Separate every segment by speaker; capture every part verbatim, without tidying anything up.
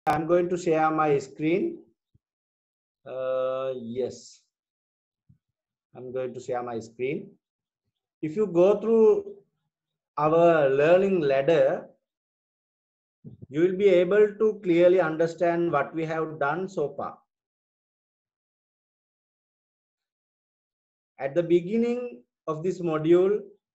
Speaker 1: I'm going to share my screen. Uh, yes, I'm going to share my screen. If you go through our learning ladder, you will be able to clearly understand what we have done so far. At the beginning of this module,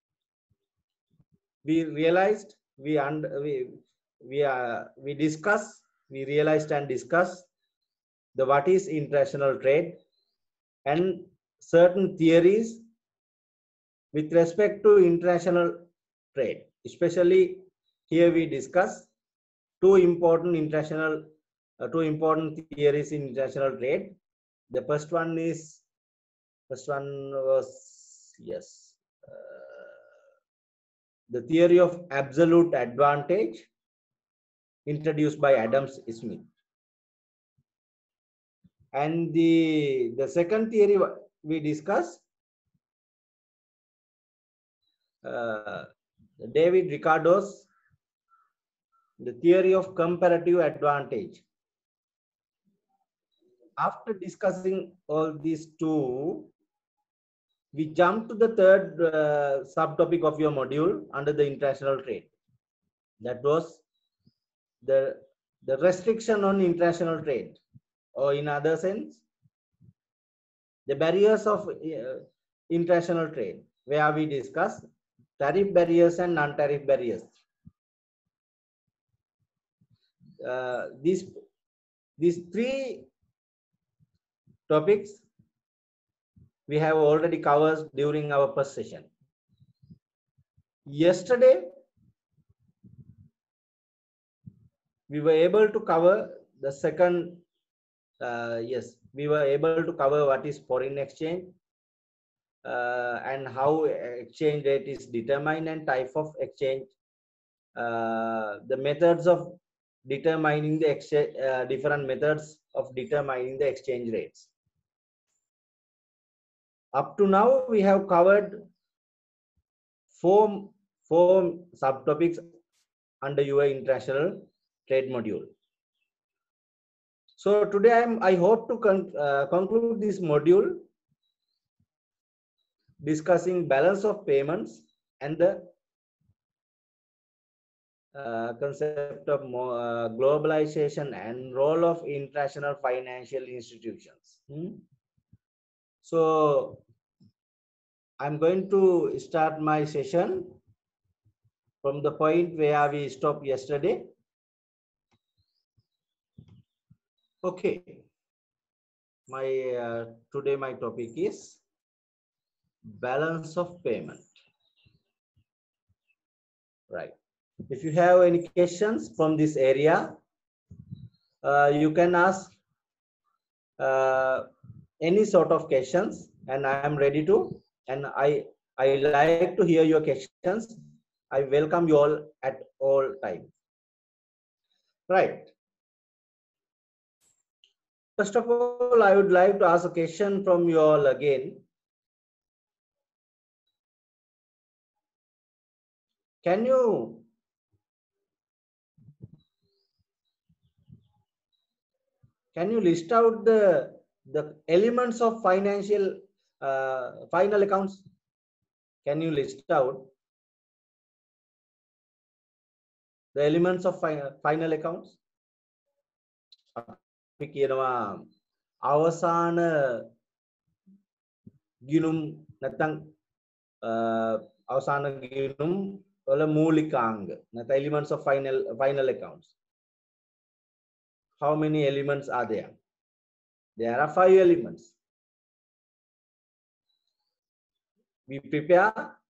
Speaker 1: we realized we and we we are we discuss we realized and discuss the what is international trade and certain theories with respect to international trade. Especially here we discuss two important international uh, two important theories in international trade. The first one is first one was yes uh, the theory of absolute advantage introduced by Adam Smith. And the the second theory we discussed, uh, David Ricardo's the theory of comparative advantage. After discussing all these two, we jump to the third uh, subtopic of your module under the international trade. That was the the restriction on international trade, or in other sense, the barriers of uh, international trade, where we discuss tariff barriers and non-tariff barriers. Uh, these these three topics we have already covered during our first session. Yesterday, we were able to cover the second. Uh, yes, we were able to cover what is foreign exchange uh, and how exchange rate is determined and type of exchange, uh, the methods of determining the exchange, uh, different methods of determining the exchange rates. Up to now, we have covered four, four subtopics under your international trade module. So today I'm, I hope to con uh, conclude this module discussing balance of payments and the uh, concept of more, uh, globalization and role of international financial institutions. Hmm? So I'm going to start my session from the point where we stopped yesterday. Okay. My uh, today my topic is balance of payment. Right. If you have any questions from this area, uh, you can ask uh, any sort of questions, and I am ready to. And I I like to hear your questions. I welcome you all at all times. Right. First of all, I would like to ask a question from you all again. Can you can you list out the the elements of financial uh, final accounts? Can you list out the elements of final, final accounts? අපි කියනවා අවසාන ගිණුම් නැත්නම් අවසාන ගිණුම් වල මූලිකාංග නැත්නම් elements of final final accounts. How many elements are there? There are five elements. We prepare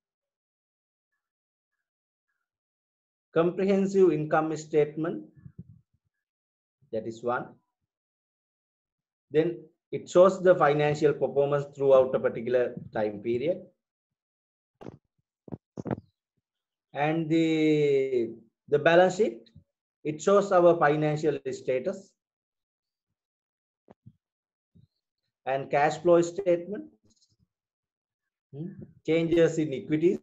Speaker 1: comprehensive income statement. That is one. Then it shows the financial performance throughout a particular time period. And the, the balance sheet, it shows our financial status. And cash flow statement, changes in equities,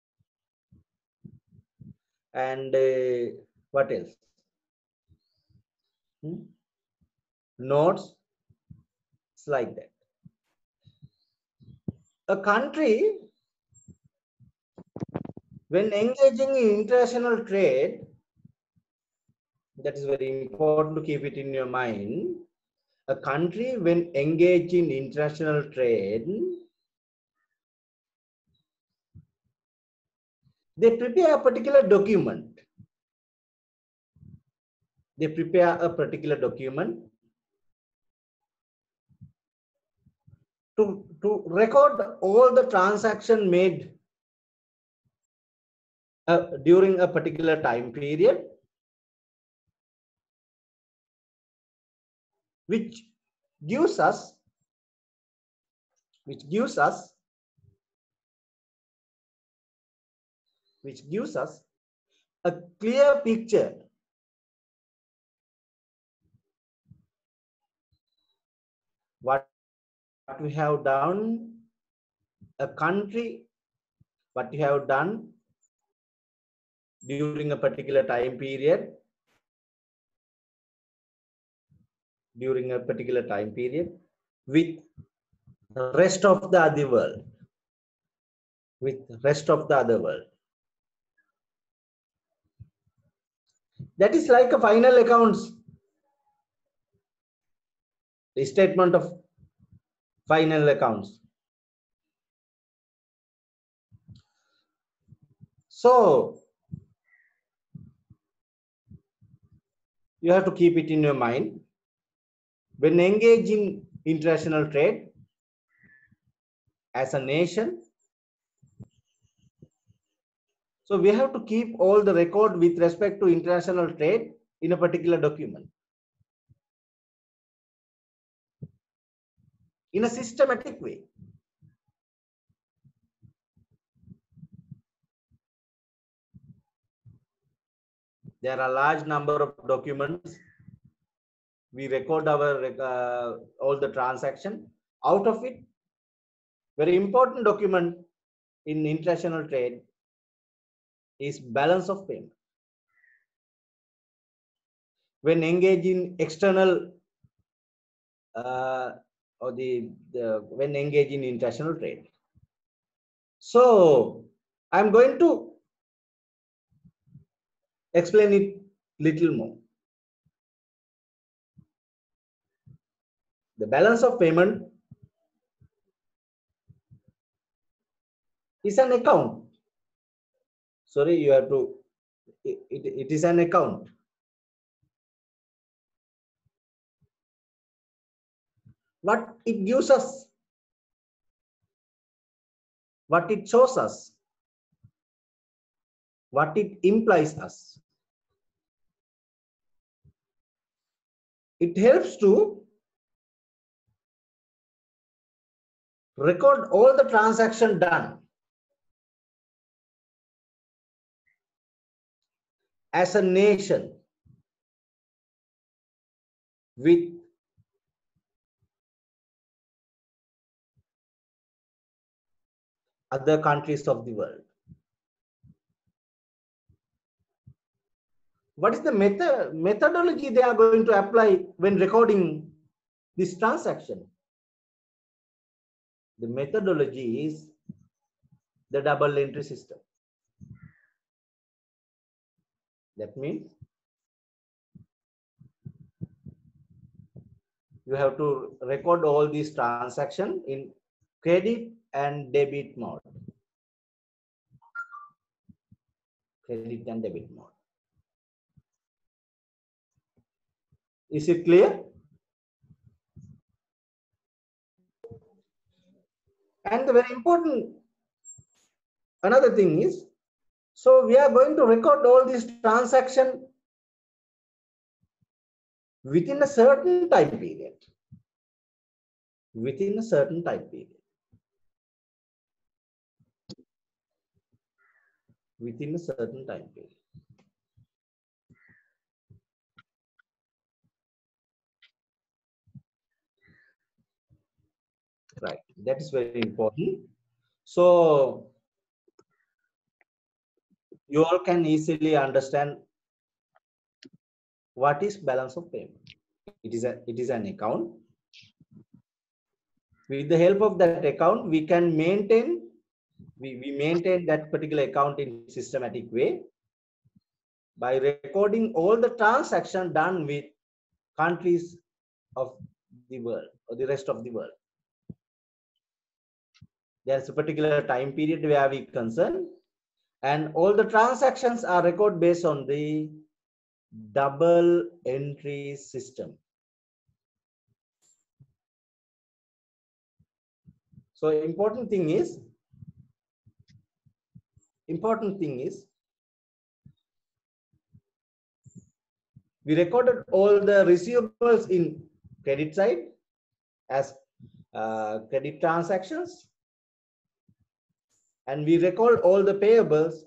Speaker 1: and uh, what else? Hmm? Notes. It's like that. A country, when engaging in international trade, that is very important to keep it in your mind. A country, when engaged in international trade, they prepare a particular document. They prepare a particular document to, to record all the transaction made uh, during a particular time period, which gives us, which gives us, which gives us a clear picture what we have done, a country, what we have done during a particular time period, during a particular time period with the rest of the other world, with rest of the other world. That is like a final accounts, the statement of final accounts. So you have to keep it in your mind. When engaged in international trade as a nation, so we have to keep all the record with respect to international trade in a particular document in a systematic way. There are a large number of documents. We record our uh, all the transaction. Out of it, very important document in international trade is balance of payment. When engaged in external uh, or the, the when engaged in international trade. So I'm going to explain it little more. The balance of payment is an account. Sorry, you have to, it, it, it is an account. What it gives us, what it shows us, what it implies us. It helps to record all the transaction done as a nation with other countries of the world. What is the method methodology they are going to apply when recording this transaction? The methodology is the double entry system. That means you have to record all these transactions in credit and debit mode. Credit and debit mode. Is it clear? And the very important another thing is, so we are going to record all these transactions within a certain time period. Within a certain time period. Within a certain time period. Right. That is very important. So you all can easily understand what is balance of payment. It is a it is an account. With the help of that account, we can maintain we, we maintain that particular account in systematic way by recording all the transactions done with countries of the world or the rest of the world. There's a particular time period where we concern, and all the transactions are recorded based on the double entry system. So important thing is important thing is we recorded all the receivables in credit side as uh, credit transactions, and we record all the payables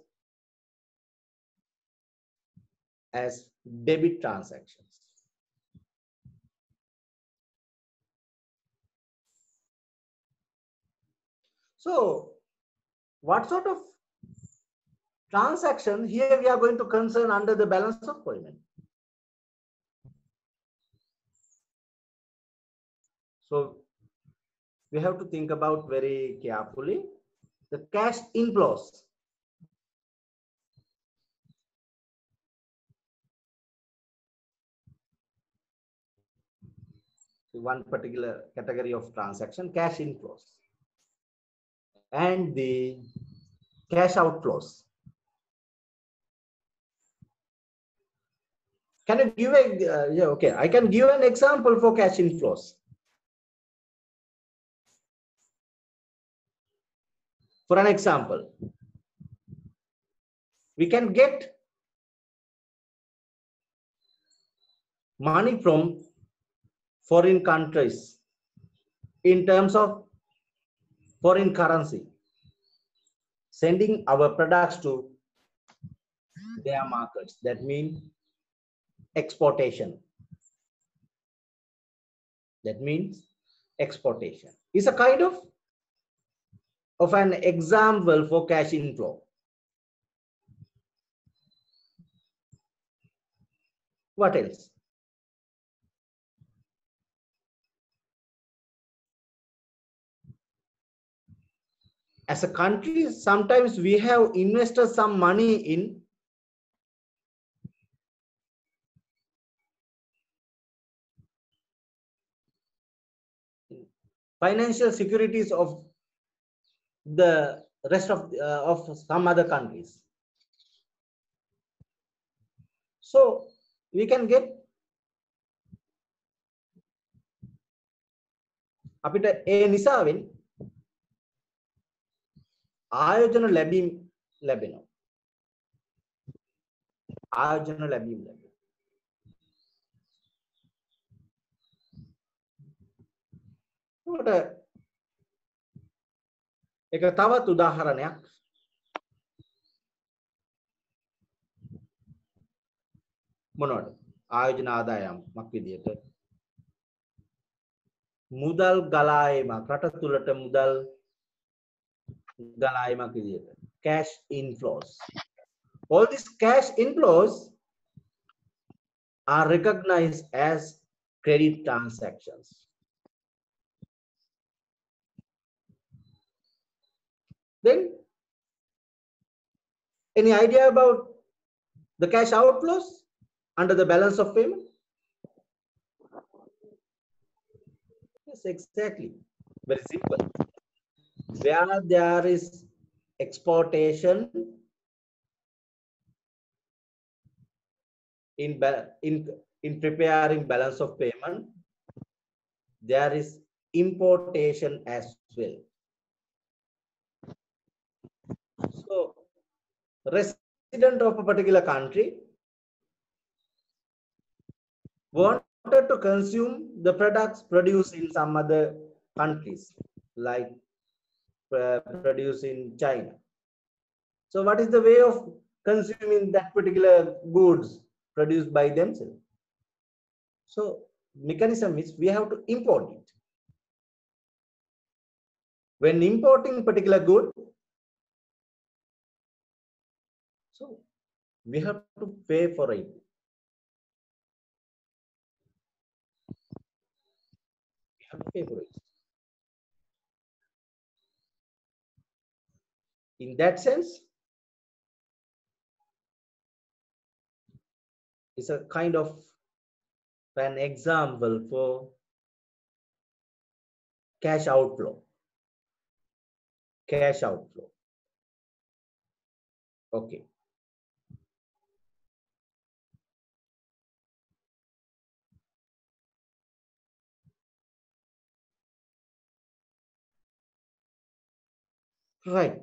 Speaker 1: as debit transactions. So what sort of transaction here we are going to concern under the balance of payment? So we have to think about very carefully the cash inflows. One particular category of transaction, cash inflows, and the cash outflows. Can you give a uh, yeah, okay, I can give an example for cash inflows. For an example, we can get money from foreign countries in terms of foreign currency, sending our products to their markets. That means exportation. That means exportation is a kind of of an example for cash inflow. What else? As a country, sometimes we have invested some money in financial securities of the rest of uh, of some other countries. So we can get අපිට ඒ නිසාවෙන් ආයෝජන ලැබීම් ලැබෙනවා. ආයෝජන ලැබීම් ලැබෙනවා. ඒක තවත් උදාහරණයක්. මොනවද? ආයෝජන ආදායමක් විදියට මුදල් ගලායීමක්, රට තුලට මුදල් ගලායීමක් විදියට cash inflows. All these cash inflows are recognized as credit transactions. Then, any idea about the cash outflows under the balance of payment? Yes, exactly. Very simple. Where there is exportation in in in preparing balance of payment, there is importation as well. So resident of a particular country wanted to consume the products produced in some other countries, like uh, produced in China. So what is the way of consuming that particular goods produced by themselves? So mechanism is we have to import it. When importing particular good, so we have to pay for it. have the paper register. In that sense, it's a kind of an example for cash outflow. Cash outflow. Okay. Right.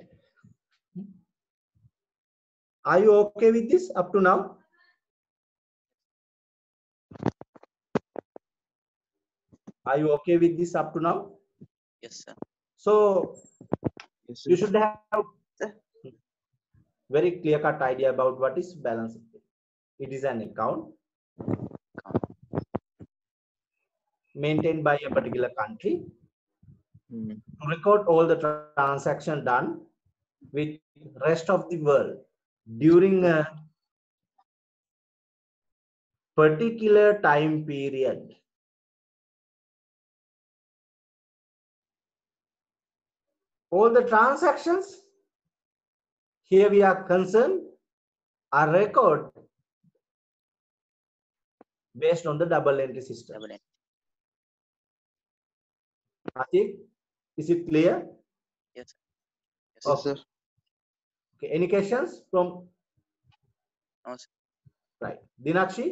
Speaker 1: Are you okay with this up to now? Are you okay with this up to now?
Speaker 2: Yes, sir.
Speaker 1: So
Speaker 3: Yes,
Speaker 1: you
Speaker 3: sir.
Speaker 1: should have very clear-cut idea about what is balance of payment. It is an account maintained by a particular country
Speaker 3: Hmm.
Speaker 1: to record all the transactions done with rest of the world during a particular time period. All the transactions here we are concerned are recorded based on the double entry system.
Speaker 2: Double entry.
Speaker 1: Atik, is it clear?
Speaker 2: Yes, sir. Yes,
Speaker 3: Yes,
Speaker 2: sir.
Speaker 3: sir.
Speaker 1: Okay. Any questions from?
Speaker 2: No, sir.
Speaker 1: Right. Dinakshi?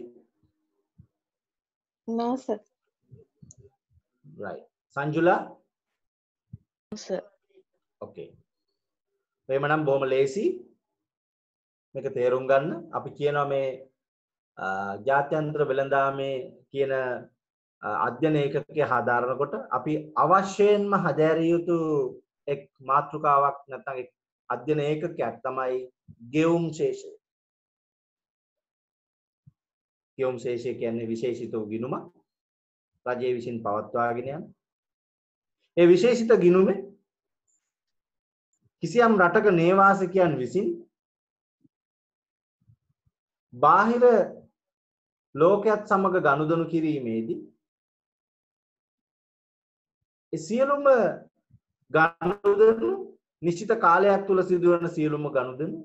Speaker 4: No, sir.
Speaker 1: Right. Sanjula?
Speaker 4: No, sir.
Speaker 1: Okay. එමනම් බොහොම ලේසි මේක තේරුම් ගන්න. අපි කියනවා මේ ජාත්‍යන්තර වෙළඳාමේ කියන අධ්‍යයන ඒකකයේ හදාරනකොට අපි අවශ්‍යයෙන්ම හදාරිය යුතු එක් මාතෘකාවක් නැත්නම් එක් අධ්‍යයන ඒකකයක් තමයි ගෙවුම් ශේෂය. ගෙවුම් ශේෂය කියන්නේ විශේෂිත වූ ගිණුමක් රජය විසින් පවත්වාගෙන යන. ඒ විශේෂිත ගිණුමේ කිසියම් රටක නේවාසිකයන් විසින් බාහිර ලෝකයක් සමග ගනුදෙනු කිරීමේදී ඒ සියලුම ගනුදෙනු නිශ්චිත කාලයක් තුල සිදුවන සියලුම ගනුදෙනු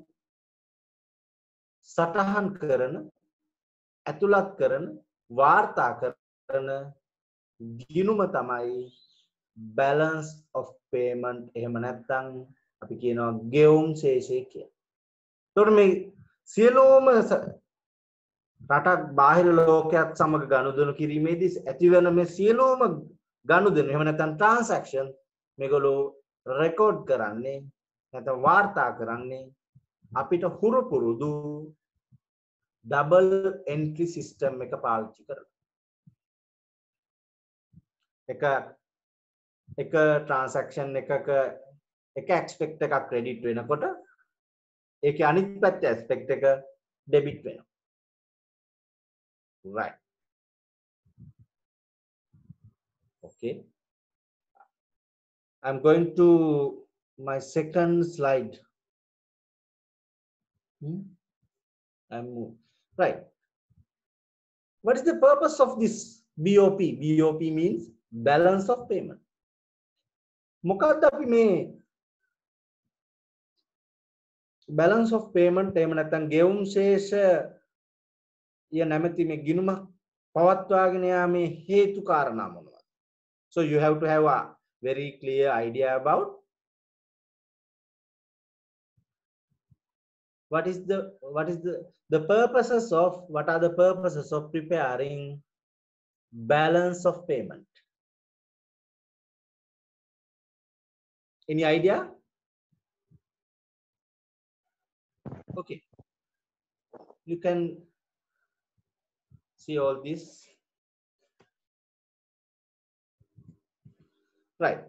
Speaker 1: සටහන් කරන ඇතුළත් කරන වාර්තා කරන ගිණුම තමයි balance of payment. එහෙම නැත්නම් අපි කියනවා ගෙවුම් ශේෂය කියලා. එතකොට මේ සියලුම රටක් බාහිර ලෝකයක් සමග ගනුදෙනු කිරීමේදී ඇතිවන මේ සියලුම ගනුදෙනු එහෙම නැත්නම් transaction මේගොල්ලෝ රෙකෝඩ් කරන්නේ නැත්නම් වාර්තා කරන්නේ අපිට හුරු පුරුදු double entry system එක පාවිච්චි කරලා. එක එක transaction එකක එක aspect එකක් credit වෙනකොට ඒකේ අනිත් පැත්තේ aspect එක debit වෙනවා. Right. Okay. I'm going to my second slide. Hmm? I'm right. What is the purpose of this B O P? B O P means balance of payment. මොකක්ද අපි මේ balance of payment එහෙම නැත්නම් ගෙවුම් ශේෂ ය නැමැති මේ ගිණුමක් පවත්වාගෙන යාමේ හේතු කාරණා මොනවද? So you have to have a very clear idea about what is the what is the the purposes of what are the purposes of preparing balance of payment. Any idea? Okay, you can see all this. Right.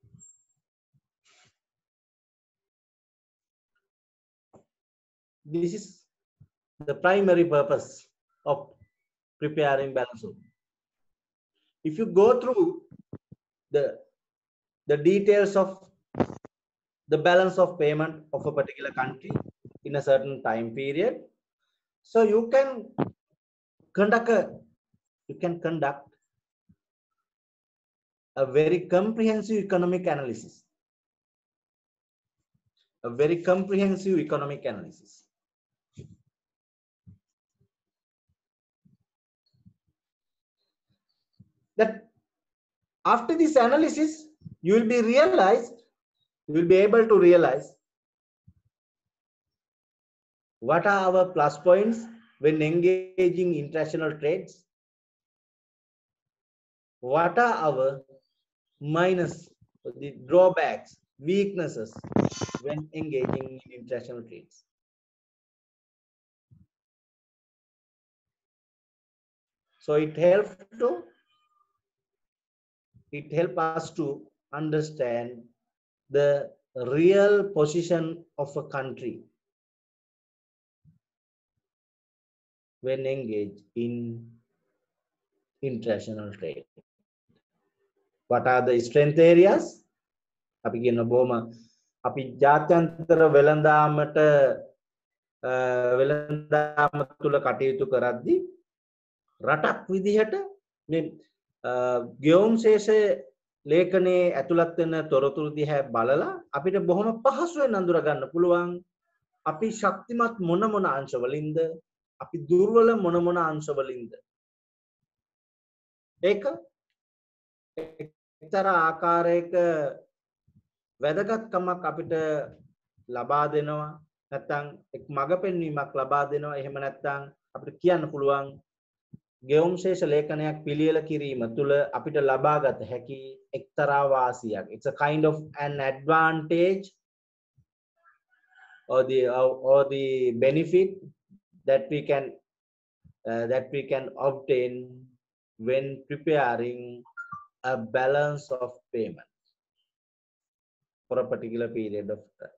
Speaker 1: This is the primary purpose of preparing balance of. If you go through the the details of the balance of payment of a particular country in a certain time period, so you can conduct a you can conduct a very comprehensive economic analysis. A very comprehensive economic analysis. That after this analysis, you will be realized, you will be able to realize what are our plus points when engaging international trades, what are our minus, the drawbacks, weaknesses when engaging in international trades. So it helps to it helps us to understand the real position of a country when engaged in international trade. What are the strength areas? අපි කියන බොහොම අපි ජාත්‍යන්තර වෙළඳාමට වෙළඳාම තුල කටයුතු කරද්දී රටක් විදිහට මේ ගෙවුම් ශේෂයේ ලේඛනයේ ඇතුළත් වෙන තොරතුරු දිහා බලලා අපිට බොහොම පහසුවෙන් අඳුර ගන්න පුළුවන් අපි ශක්තිමත් මොන මොන අංශවලින්ද අපි දුර්වල මොන මොන අංශවලින්ද ඒක එක්තරා ආකාරයක වැදගත්කමක් අපිට ලබා දෙනවා නැත්නම් එක් මඟ පෙන්වීමක් ලබා දෙනවා එහෙම නැත්නම් අපිට කියන්න පුළුවන් ගෙවුම් ශේෂ ලේඛනයක් පිළියෙල කිරීම තුළ අපිට ලබාගත හැකි එක්තරා වාසියක්. It's a kind of an advantage or the or, or the benefit that we can uh, that we can obtain when preparing a balance of payment for a particular period of time.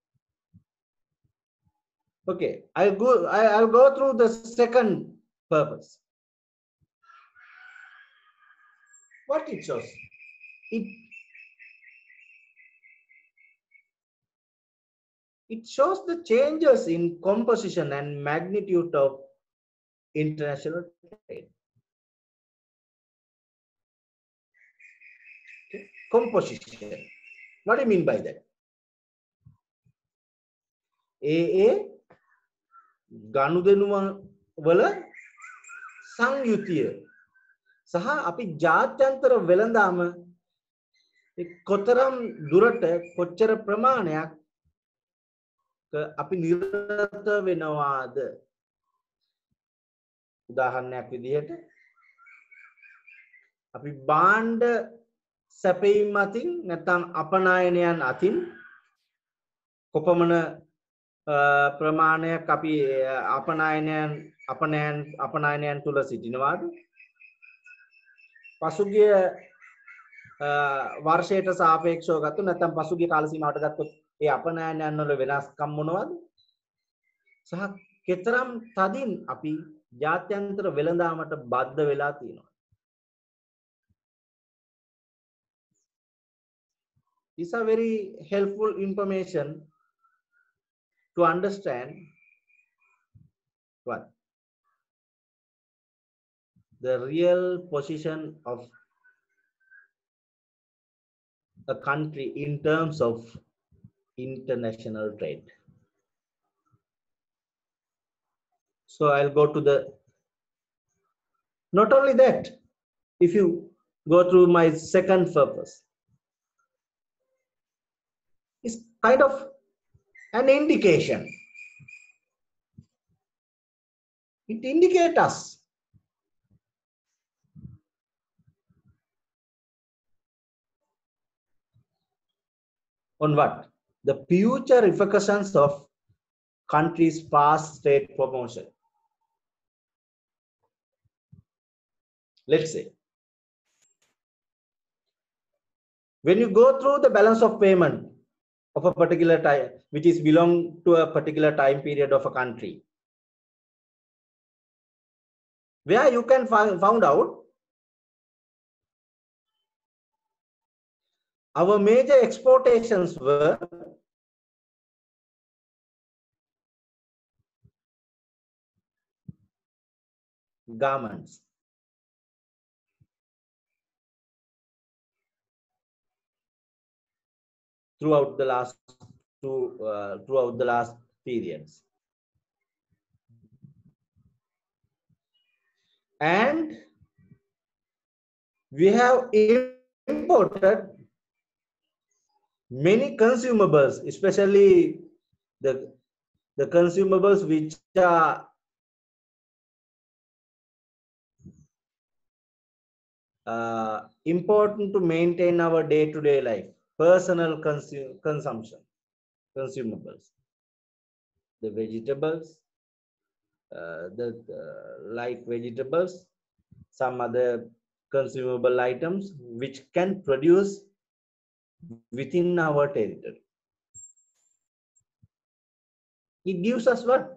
Speaker 1: Okay, I'll go I, I'll go through the second purpose. What it shows? It it shows the changes in composition and magnitude of international trade. Okay. Composition. What do you mean by that? A A ගනුදෙනුව වල සංයුතිය සහ අපි ජාත්‍යන්තර වෙළඳාම කොතරම් දුරට කොච්චර ප්‍රමාණයක් අපි නිරත වෙනවාද උදාහරණයක් විදිහට අපි භාණ්ඩ සැපයීම අතින් නැත්නම් අපනයනයන් අතින් කොපමණ ප්‍රමාණයක් අපි අපනයනයන් අපනයන් අපනයනයන් තුල සිටිනවාද පසුගිය වර්ෂයට සාපේක්ෂව ගත්තොත් නැත්නම් පසුගිය කාල සීමාවට ගත්තොත් ඒ අපනයනයන් වල වෙනස්කම් මොනවද සහ කෙතරම් තදින් අපි ජාත්‍යන්තර වෙළඳාමට බද්ධ වෙලා තියෙනවා. These are very helpful information to understand what the real position of a country in terms of international trade. So I'll go to the, not only that, if you go through my second purpose, it's kind of an indication. It indicates us on what? The future repercussions of countries' past trade promotion. Let's say, when you go through the balance of payment of a particular time, which is belong to a particular time period of a country, where you can find found out our major exportations were garments. throughout the last two uh, throughout the last periods. And we have imported many consumables, especially the the consumables which are uh, important to maintain our day-to-day life, personal consu consumption, consumables, the vegetables, uh, the uh, like vegetables, some other consumable items which can produce within our territory. It gives us what?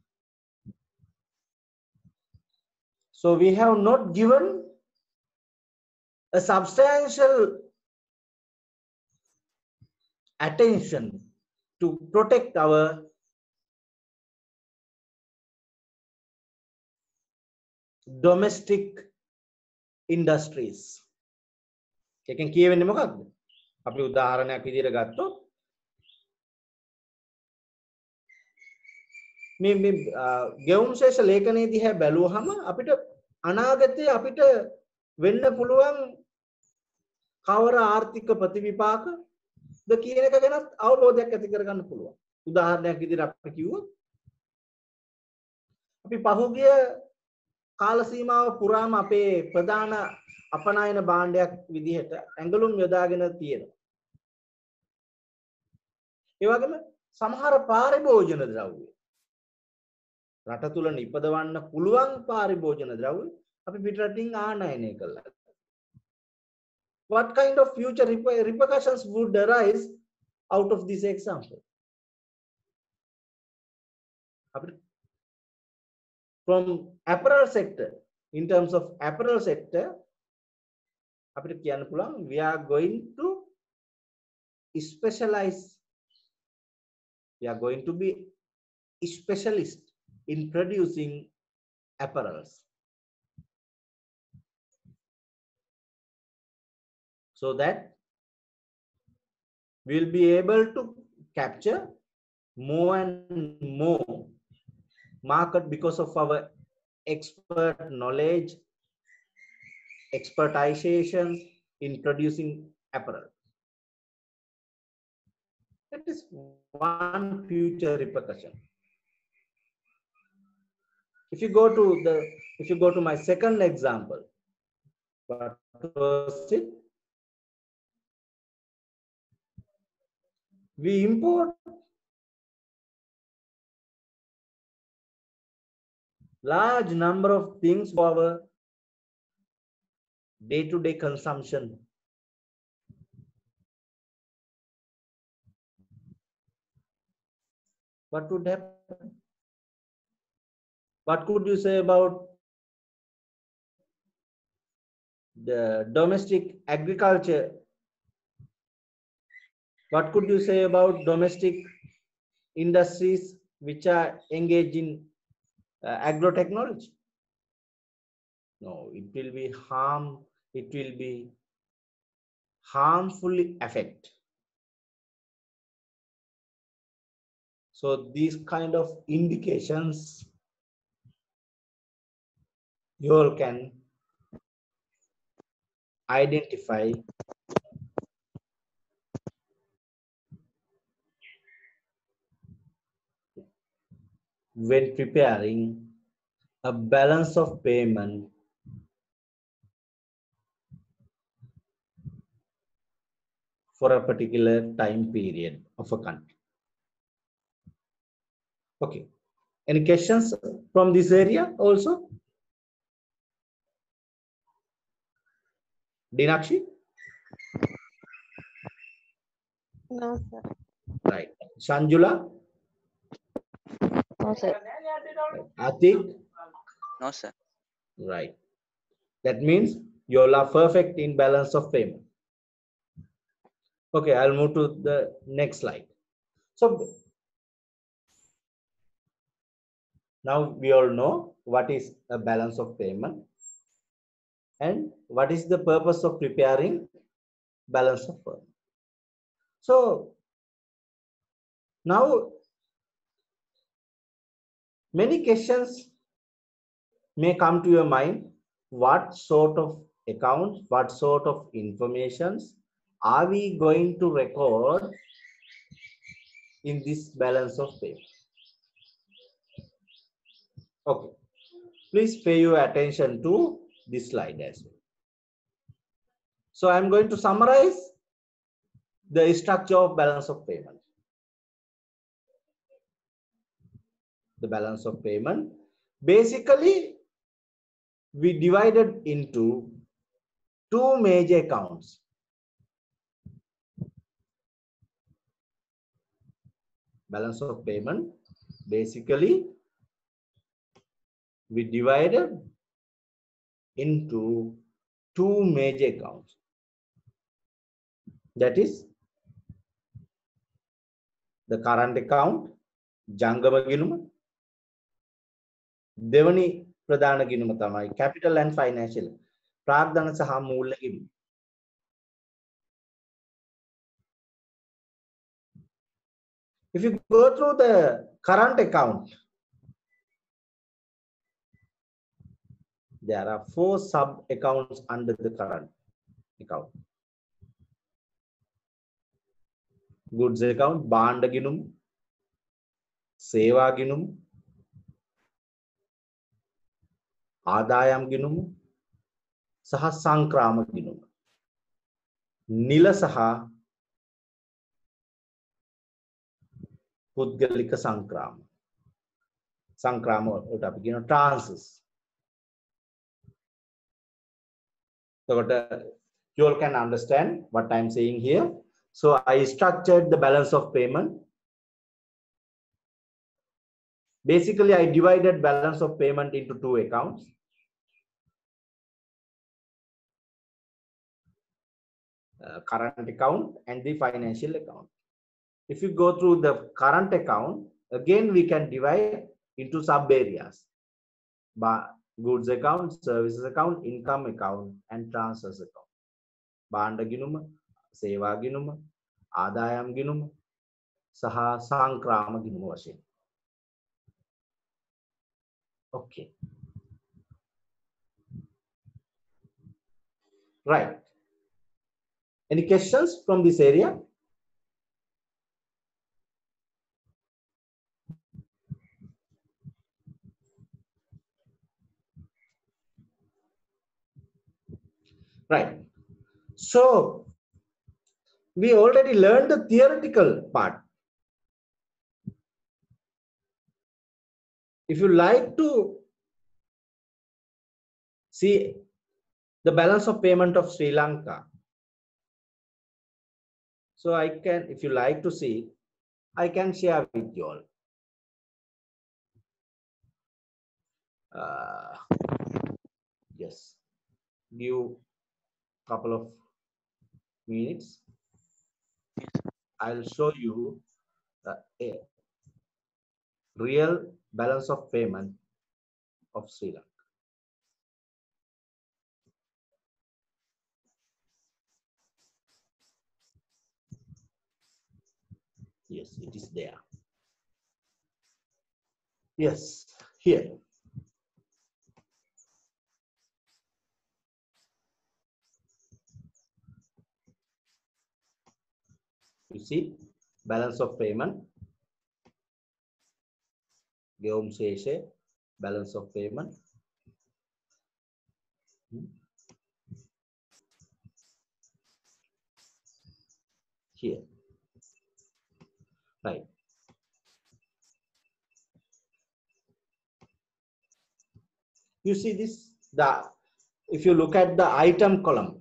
Speaker 1: So we have not given a substantial attention to protect our domestic industries. එකෙන් කියවෙන්නේ මොකක්ද? අපි උදාහරණයක් විදිහට ගත්තොත් මේ මේ ගෙවුම් ශේෂ ලේඛනයේ දිහා බැලුවහම අපිට අනාගතයේ අපිට වෙන්න පුළුවන් කවර ආර්ථික ප්‍රතිවිපාකද කියන එක ගැන අවබෝධයක් ඇති කරගන්න පුළුවන්. උදාහරණයක් විදිහට අපි කිව්වොත් අපි පහුගිය කාල සීමාව පුරාම අපේ ප්‍රධාන අපනයන භාණ්ඩයක් විදිහට ඇඟලුම් යොදාගෙන තියෙනවා. ඒ වගේම සමහර පාරිභෝජන ද්‍රව්‍ය රට තුල නිපදවන්න පුළුවන් පාරිභෝජන ද්‍රව්‍ය අපි පිටරටින් ආනයනය කළා. What kind of future repercussions would arise out of this example? From apparel sector, in terms of apparel sector, we are going to specialize. We are going to be a specialist in producing apparels. So that we'll be able to capture more and more market because of our expert knowledge, expertization in producing apparel. That is one future repercussion. If you go to the, if you go to my second example, what was it? We import large number of things for our day-to-day consumption. What would happen? What could you say about the domestic agriculture? What could you say about domestic industries which are engaged in uh, agrotechnology? No, it will be harm, it will be harmfully affect. So these kind of indications you all can identify when preparing a balance of payment for a particular time period of a country. Okay, any questions from this area also? Dinakshi?
Speaker 4: No, sir.
Speaker 1: Right. Sanjula?
Speaker 4: No, sir.
Speaker 1: Atik?
Speaker 2: No, sir.
Speaker 1: Right. That means you all are perfect in balance of payment. Okay, I'll move to the next slide. So now we all know what is a balance of payment and what is the purpose of preparing balance of payment. So now many questions may come to your mind. What sort of accounts, what sort of informations are we going to record in this balance of payment? Okay, please pay your attention to this slide as well. So I'm going to summarize the structure of balance of payment. The balance of payment, basically we divided into two major accounts. Balance of payment, basically we divided into two major accounts. That is the current account, Jangama ginuma. Devani pradhana ginuma thamai capital and financial. Pragdana saha moola ginuma. If you go through the current account, there are four sub accounts under the current account. Goods account, Banda ginum, Seva ginum, Adayam ginum, Saha Sankrama ginum. Nila Saha Pudgalika Sankrama. Sankrama, you know, trances. So what, uh, you all can understand what I'm saying here. So I structured the balance of payment. Basically, I divided balance of payment into two accounts. Uh, current account and the financial account. If you go through the current account, again we can divide into sub areas. Goods account, services account, income account, and transfers account. Banda ginuma, Seva ginuma, Adayam ginuma, Saha Sankrama ginuma vashen. Okay. Right. Any questions from this area? Right. So we already learned the theoretical part. If you like to see the balance of payment of Sri Lanka, so I can, if you like to see, I can share with you all. Uh, yes, give couple of minutes. I'll show you the a real balance of payment of Sri Lanka. Yes, it is there. Yes, here. You see, balance of payment. Geum Sheshe, balance of payment. Here. Right. You see this, the if you look at the item column,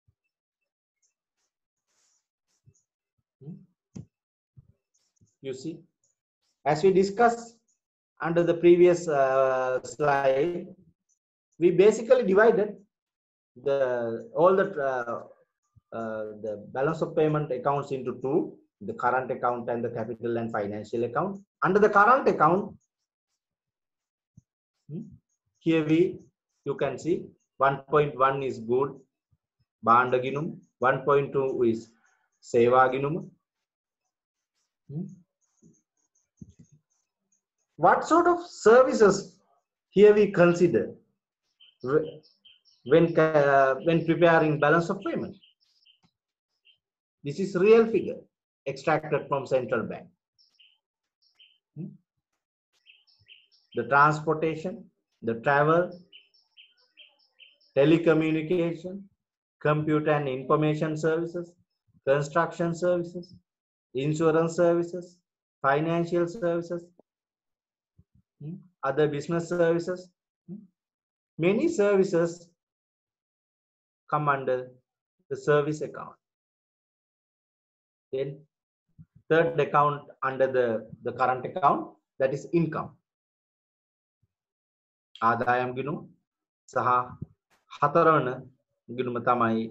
Speaker 1: you see, as we discussed under the previous uh, slide, we basically divided the all the uh, uh, the balance of payment accounts into two, the current account and the capital and financial account. Under the current account, here we you can see one point one is good Banda ginum, one point two is Seva ginum, Hmm? What sort of services here we consider when uh, when preparing balance of payment? This is real figure extracted from central bank. Hmm? The transportation, the travel, telecommunication, computer and information services, construction services, insurance services, financial services, hmm, other business services. Hmm. Many services come under the service account. Then third account under the, the current account, that is income. ආදායම් ගිණුම සහ හතරවන ගිණුම තමයි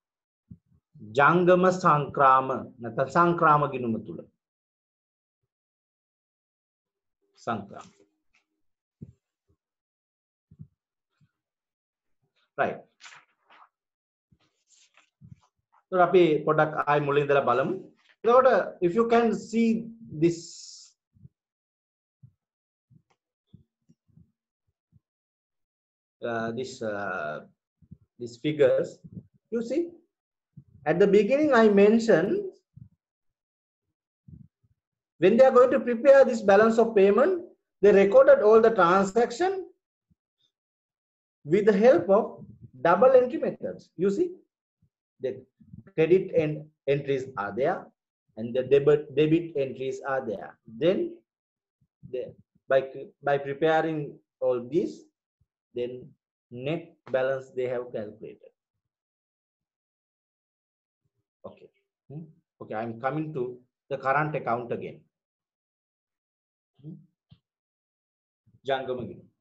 Speaker 1: ජංගම සංක්‍රාම නැත්නම් සංක්‍රාම ගිණුම තුල සංක්‍රාම. right. So අපි පොඩක් ආයි මුලින් ඉඳලා බලමු. එතකොට if you can see this uh, this uh, these figures, you see at the beginning I mentioned when they are going to prepare this balance of payment, they recorded all the transaction with the help of double entry methods. You see, the credit and entries are there and the debit debit entries are there. Then the, by by preparing all this, then net balance they have calculated. Okay. Hmm? Okay, I'm coming to the current account again. Hmm? Jangama again.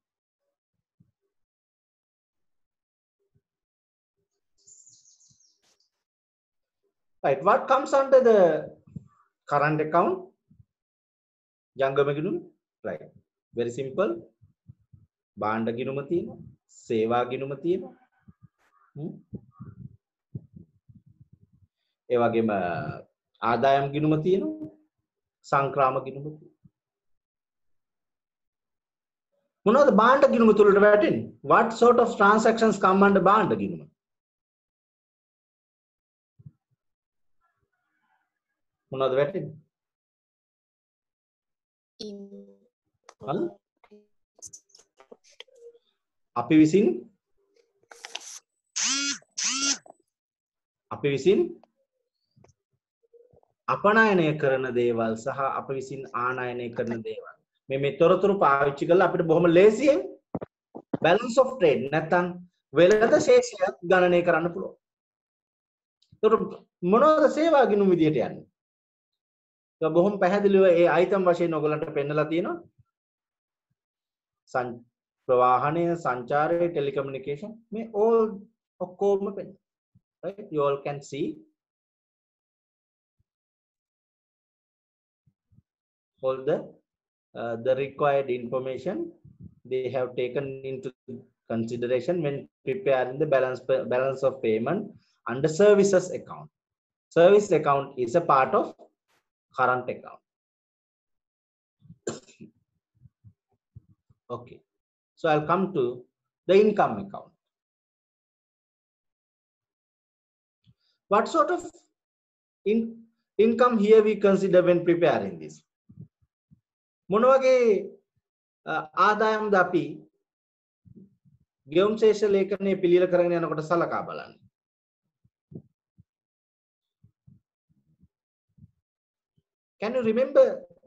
Speaker 1: Right, what comes under the current account? Jangama ginuma. Right, very simple. Banda ginuma තියෙනවා, සේවා ginuma තියෙනවා. Hmm? ඒ වගේම ආදායම් ගිණුම තියෙනවා, සංක්‍රාම ගිණුම තියෙනවා. මොනවද බාණ්ඩ ගිණුම තුලට වැටෙන්නේ? What sort of transactions come under බාණ්ඩ ගිණුම? මොනවද වැටෙන්නේ? අපි විසින් අපි විසින් අපනයනය කරන දේවල් සහ අප විසින් ආනයනය කරන දේවල් මේ මේ තොරතුරු පාවිච්චි කරලා අපිට බොහොම ලේසියෙන් balance of trade නැත්නම් වෙළඳ ශේෂයක් ගණනය කරන්න පුළුවන්. ඒතර මොනවද සේවා ගිණුම විදියට යන්නේ? ඒක බොහොම පැහැදිලිව ඒ item වශයෙන් ඔයගලන්ට පෙන්නලා තියෙනවා. සං ප්‍රවාහනය, සංචාරය, telecommunication මේ all ඔක්කොම පෙන්නනවා. Right? You all can see all the uh, the required information they have taken into consideration when preparing the balance balance of payment under services account. Service account is a part of current account. Okay, so I'll come to the income account. What sort of in income here we consider when preparing this? මොන වගේ ආදායම්ද අපි ගෙවුම් ශේෂ ලේඛනයේ පිළියෙල කරගෙන යනකොට සලකා බලන්න. Can you remember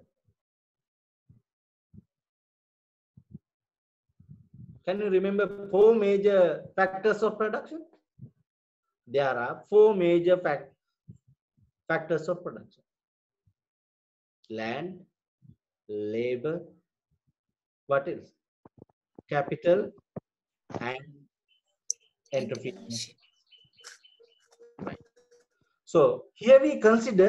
Speaker 1: Can you remember four major factors of production? There are four major fact factors of production: land, labor, what else? Capital and entrepreneurship. Right. So here we consider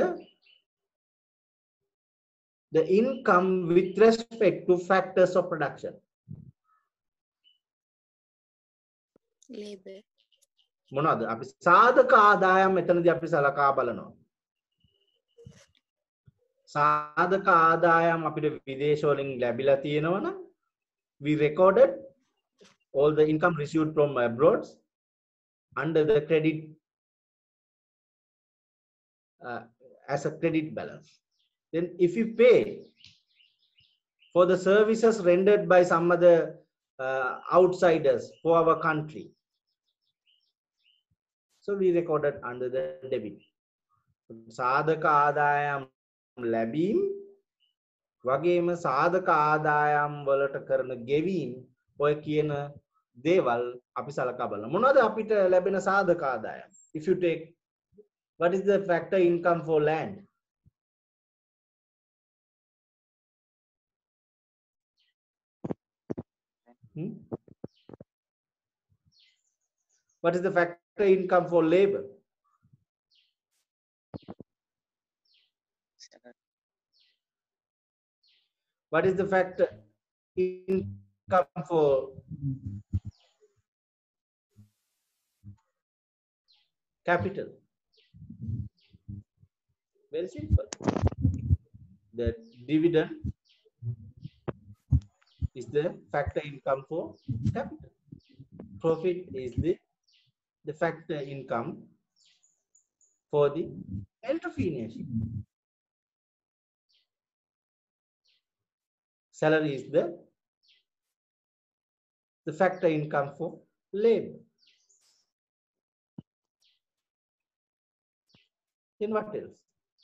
Speaker 1: the income with respect to factors of production.
Speaker 4: labor
Speaker 1: මොනවාද? අපි සාධක ආදායම් එතනදී අපි සලකා බලනවා. සාධක ආදායම් අපිට විදේශ වලින් ලැබිලා තියෙනවා නම් we recorded all the income received from abroad under the credit uh, as a credit balance. Then if you pay for the services rendered by some other uh, outsiders for our country, so we recorded under the debit. සාධක ආදායම් ලැබීම් වගේම සාධක ආදායම් වලට කරන ගෙවීම් ඔය කියන දේවල් අපි සලකා බලමු. මොනවද අපිට ලැබෙන සාධක ආදායම්? If you take, what is the factor income for land? Hmm? What is the factor income for labor?
Speaker 2: Salary.
Speaker 1: What is the factor income for capital? Very simple. The dividend is the factor income for capital. Profit is the, the factor income for the entrepreneurship. Salary is the, the factor income for labor. Then what else?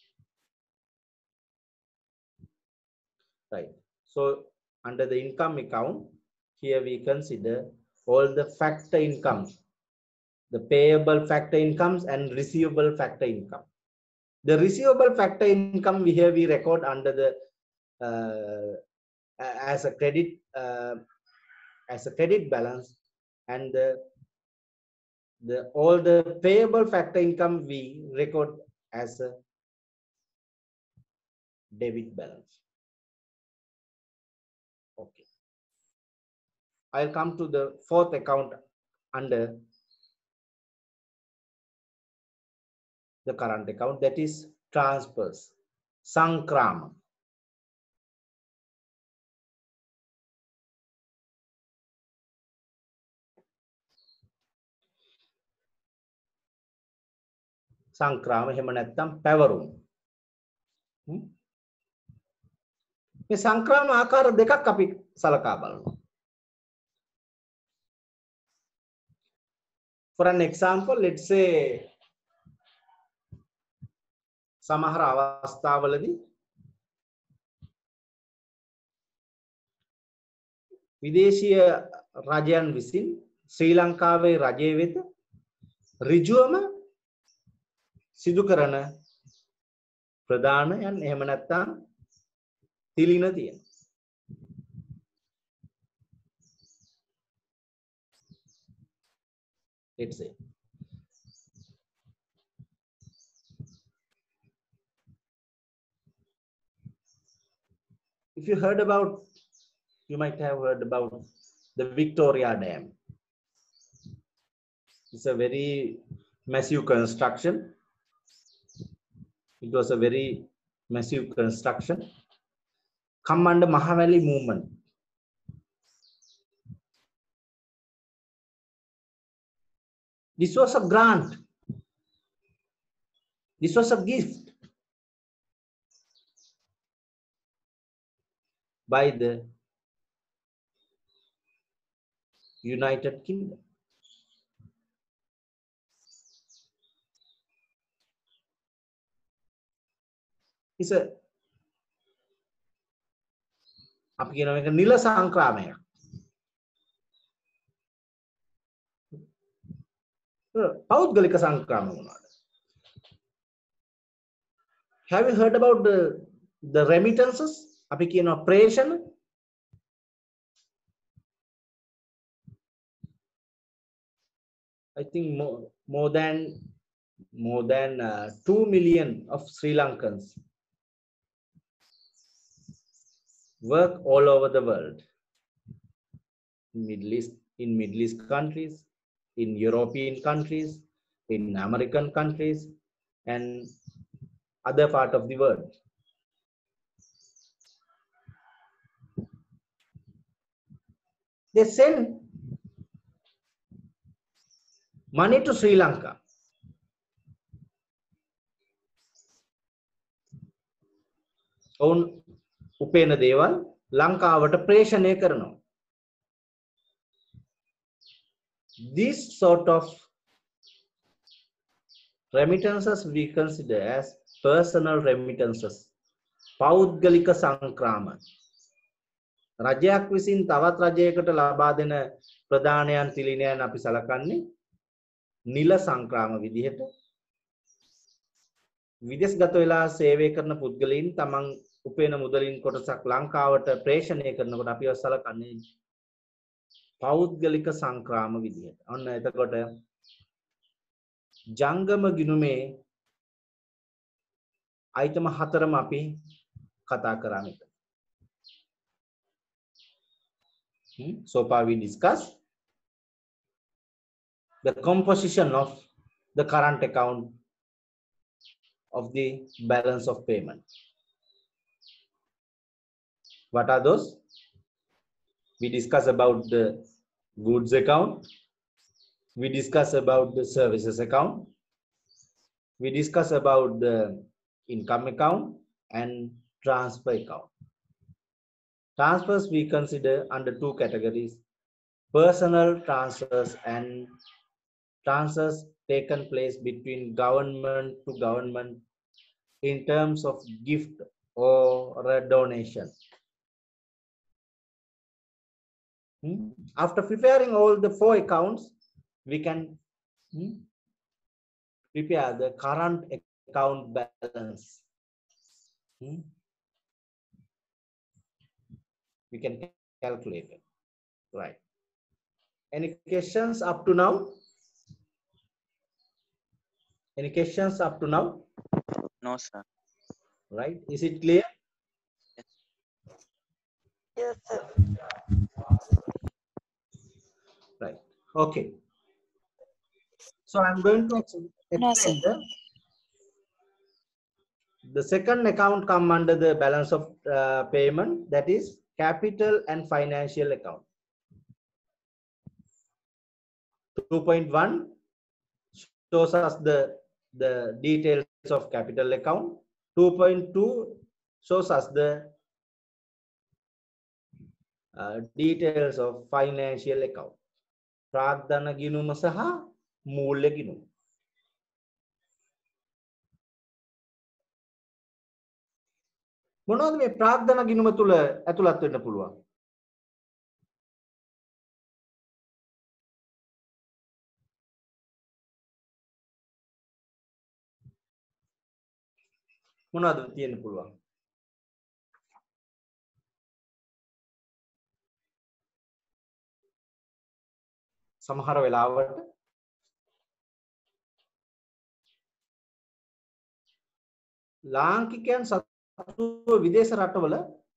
Speaker 1: Right. So under the income account, here we consider all the factor incomes, the payable factor incomes and receivable factor income. The receivable factor income we here we record under the uh, as a credit uh, as a credit balance, and the the all the payable factor income we record as a debit balance. Okay, I'll come to the fourth account under the current account, that is transfers, sankrama. සංක්‍රාම එහෙම නැත්නම් පැවරුම්. මේ සංක්‍රාම ආකාර දෙකක් අපි සලකා බලනවා. For an example, let's say සමහර අවස්ථාවලදී විදේශීය රජයන් විසින් ශ්‍රී ලංකාවේ රජය වෙත ඍජුවම සිදු කරන ප්‍රදානයන් එහෙම නැත්නම් තිලින තියෙනවා. Let's say if you heard about, you might have heard about the Victoria Dam. It's a very massive construction. It was a very massive construction. Come under Mahavali movement. This was a grant. This was a gift by the United Kingdom. It's a අපි කියන එක නිල සංක්‍රාමයක්. පෞද්ගලික සංක්‍රාම මොනවාද? Have you heard about the the remittances? අපි කියනවා ප්‍රේෂණ. I think more, more than more than uh, two million of Sri Lankans work all over the world, in Middle East, in Middle East countries, in European countries, in American countries, and other part of the world. they send money to Sri Lanka. ඔවුන් උපේන දේවල් ලංකාවට ප්‍රේෂණය කරනවා. This sort of remittances we consider as personal remittances. පෞද්ගලික සංක්‍රාම. රජයක් විසින් තවත් රජයකට ලබා දෙන ප්‍රදානයන් තිලිනයන් අපි සලකන්නේ නිල සංක්‍රාම විදිහට. විදේශගත වෙලා සේවය කරන පුද්ගලයන් තමන් උපේන මුදලින් කොටසක් ලංකාවට ප්‍රේෂණය කරනකොට අපි සලකන්නේ පෞද්ගලික සංක්‍රාම විදිහට. අන්න එතකොට ජංගම ගිණුමේ අයිටම හතරම අපි කතා කරා මෙතන. Hmm? So far we discussed the composition of the current account of the balance of payment. What are those? We discuss about the goods account. We discuss about the services account. We discuss about the income account and transfer account. Transfers we consider under two categories: personal transfers and transfers taken place between government to government in terms of gift or a donation. Hmm? After preparing all the four accounts, we can hmm, prepare the current account balance. Hmm? We can calculate it. Right. Any questions up to now? Any questions up to now?
Speaker 2: No, sir.
Speaker 1: Right. Is it clear?
Speaker 4: Yes, sir.
Speaker 1: Right. Okay. So I'm going to explain
Speaker 5: No, sir.
Speaker 1: the, the second account come under the balance of uh, payment, that is capital and financial account. two point one shows us the the details of capital account. two point two shows us the uh, details of financial account. ප්‍රාග්ධන ගිණුම සහ මූල්‍ය ගිණුම. මොනවද මේ ප්‍රාග්ධන ගිණුම තුල ඇතුළත් වෙන්න පුළුවන්? මොනවද තියෙන්න පුළුවන්? සමහර වෙලාවට ලාංකිකයන් සතු විදේශ රටවල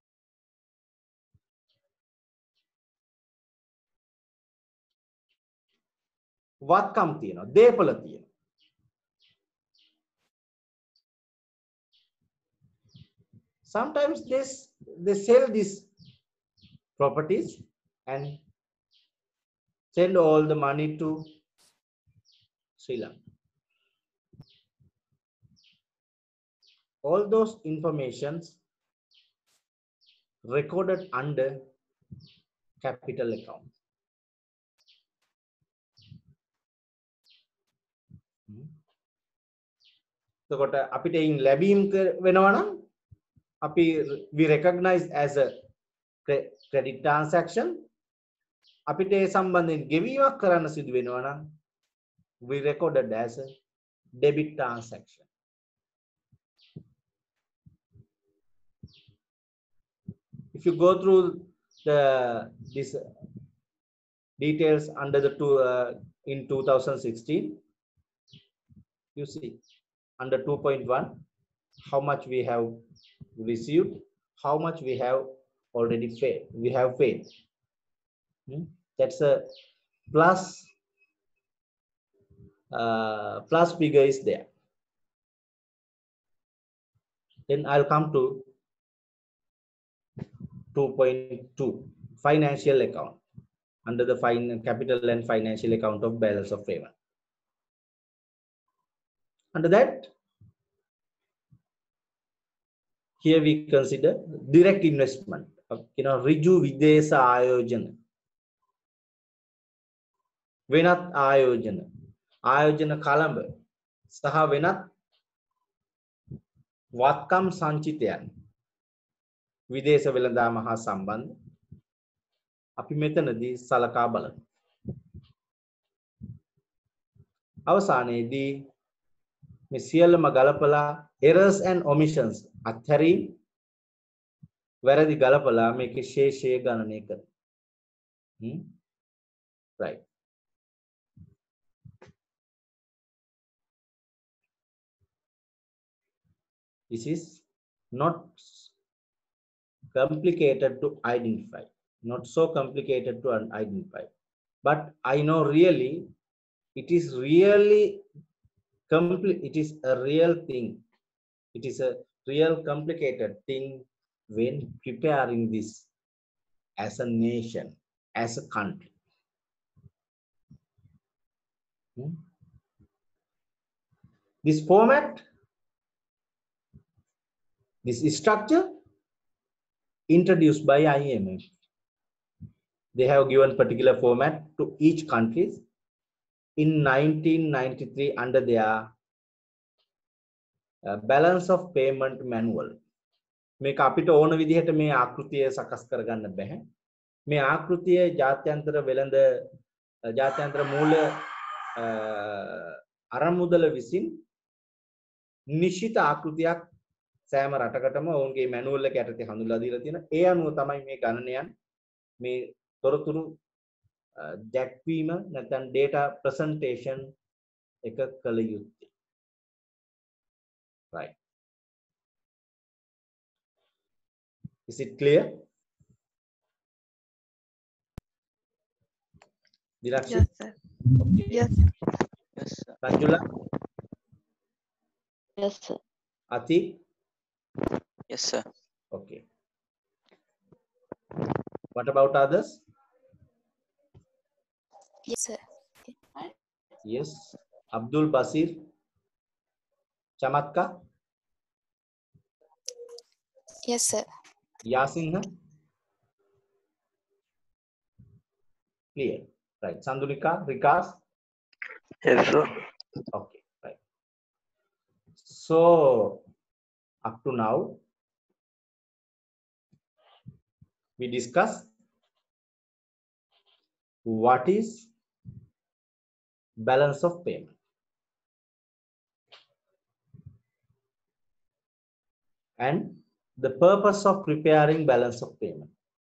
Speaker 1: වත්කම් තියෙනවා, දේපල තියෙනවා. Sometimes this they sell these properties and send all the money to Sri Lanka. All those informations recorded under capital account. So what අපිට ඉන් ලැබීම් වෙනවා නම් අපි we recognize as a credit transaction. අපිට ඒ සම්බන්ධයෙන් ගෙවීමක් කරන්න සිදු වෙනවා නම් we recorded as a debit transaction. If you go through the this details under the two uh, in two thousand sixteen, you see under two point one how much we have received, how much we have already paid. We have paid. Hmm? That's a plus uh, plus figure is there. Then I'll come to two point two financial account. under the fin capital and financial account of balance of payment. Under that, here we consider direct investment. You know, Riju Videsa Ayojana. Venat Ayojana. Ayojana Kalamba. Saha Venat Watkam Sanchityan. Videsa Velanda Maha Samband. අපි මෙතනදී සලකා බලමු. අවසානයේදී මේ සියල්ලම ගලපලා errors and omissions අත්හැරීම් වැරදි ගලපලා මේකේ ශේෂය ගණනය කරමු. Hmm? Right. This is not complicated to identify. Not so complicated to identify, but I know really it is really complete. It is a real thing. It is a real complicated thing when preparing this as a nation, as a country. Hmm? This format, this structure introduced by I M F. They have given particular format to each country in nineteen ninety-three under their uh, balance of payment manual. මේක අපිට ඕන විදිහට මේ ආකෘතිය සකස් කරගන්න බෑ. මේ ආකෘතිය ජාත්‍යන්තර වෙළඳ ජාත්‍යන්තර මූල්‍ය අරමුදල විසින් නිශ්චිත ආකෘතියක් සෑම රටකටම ඔවුන්ගේ මැනුවල් එක යටතේ හඳුන්වලා දීලා තියෙනවා. ඒ අනුව තමයි මේ ගණනයන් මේ තොරතුරු දැක්වීම නැත්නම් data presentation එක කළ යුත්තේ. Right. Is it clear? Dilakshi?
Speaker 4: Yes, sir.
Speaker 1: Okay.
Speaker 4: Yes.
Speaker 2: Yes, sir.
Speaker 1: Ranjula?
Speaker 4: Yes, sir.
Speaker 1: Atik?
Speaker 2: Yes, sir.
Speaker 1: Okay. What about others?
Speaker 5: Yes, sir.
Speaker 1: Yes. Abdul Basir? Chamatka?
Speaker 5: Yes, sir.
Speaker 1: Yasinha? Clear. Right. Sandulika? Rikas?
Speaker 3: Yes, sir.
Speaker 1: Okay. Right. So, up to now, we discussed what is balance of payment. And the purpose of preparing balance of payment.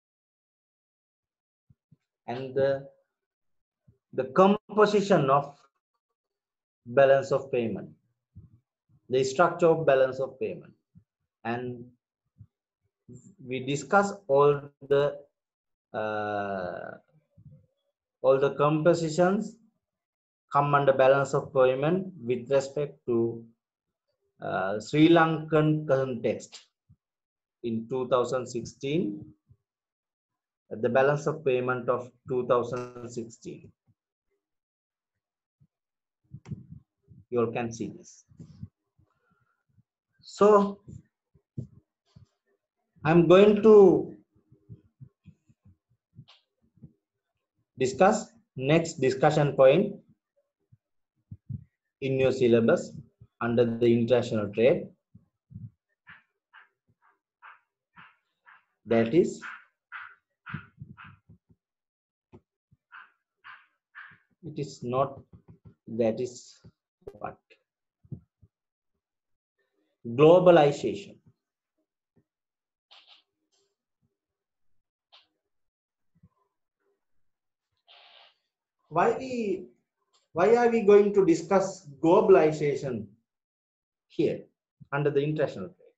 Speaker 1: And the, the composition of balance of payment. The structure of balance of payment. And we discuss all the uh, all the compositions come under balance of payment with respect to uh, Sri Lankan context in two thousand sixteen, the balance of payment of two thousand sixteen. You all can see this. So I'm going to discuss next discussion point in your syllabus under the international trade. That is it is not that is what globalization. Why we why are we going to discuss globalization here under the international trade?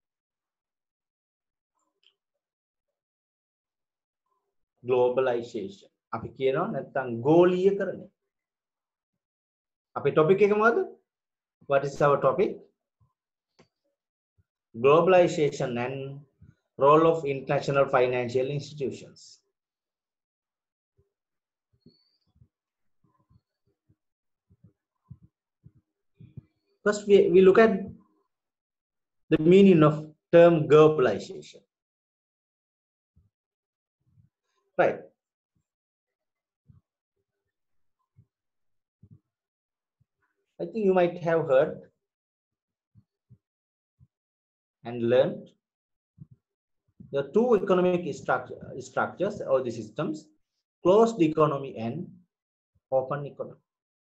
Speaker 1: Globalization. අපි කියනවා නැත්නම් ගෝලීයකරණය. අපේ topic එක මොකද්ද? What is our topic? Globalization and role of international financial institutions. First, we, we look at the meaning of term globalization. Right. I think you might have heard and learned the two economic structure, structures or the systems, closed economy and open economy.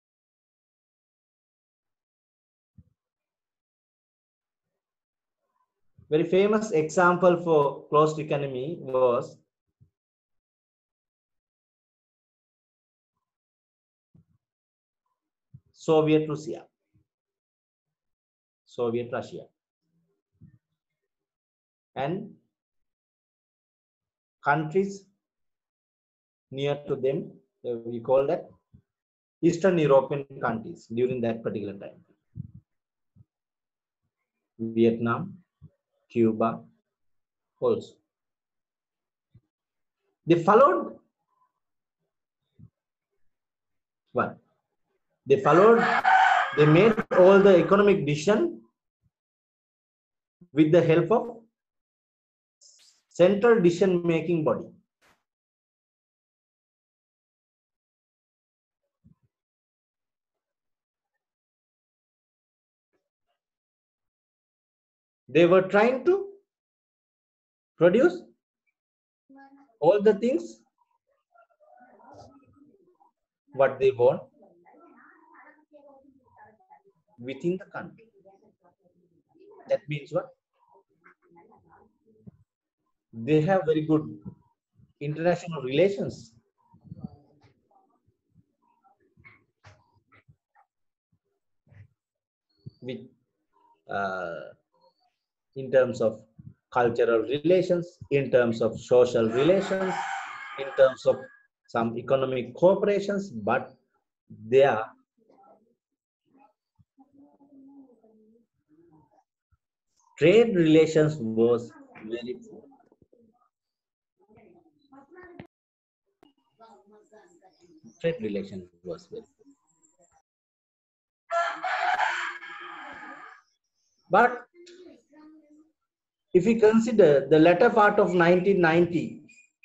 Speaker 1: Very famous example for closed economy was Soviet Russia. Soviet Russia. And countries near to them, uh, we call that Eastern European countries during that particular time. Vietnam, Cuba also. They followed what? They followed, they made all the economic decision with the help of central decision making body. They were trying to produce all the things what they want within the country. That means what? They have very good international relations. With uh, in terms of cultural relations, in terms of social relations, in terms of some economic cooperations, but their trade relations was very poor. Trade relations was very poor. But if we consider the latter part of nineteen ninety,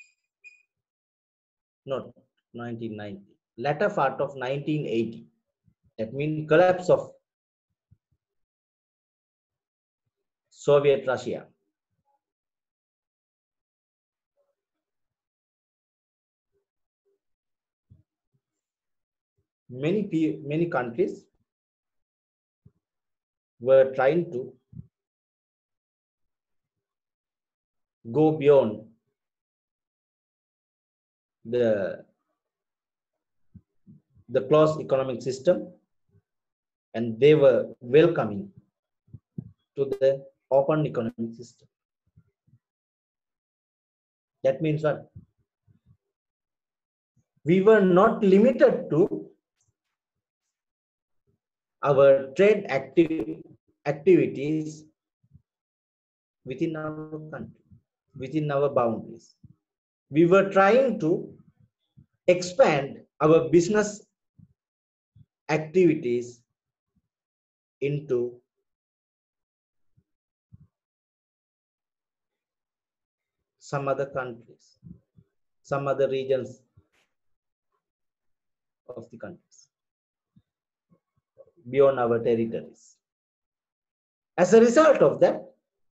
Speaker 1: not nineteen ninety, latter part of nineteen eighty, that means collapse of Soviet Russia. Many, many countries were trying to go beyond the, the closed economic system, and they were welcoming to the open economic system. That means what? We were not limited to our trade activ activities within our country, within our boundaries. We were trying to expand our business activities into some other countries, some other regions of the countries, beyond our territories. As a result of that,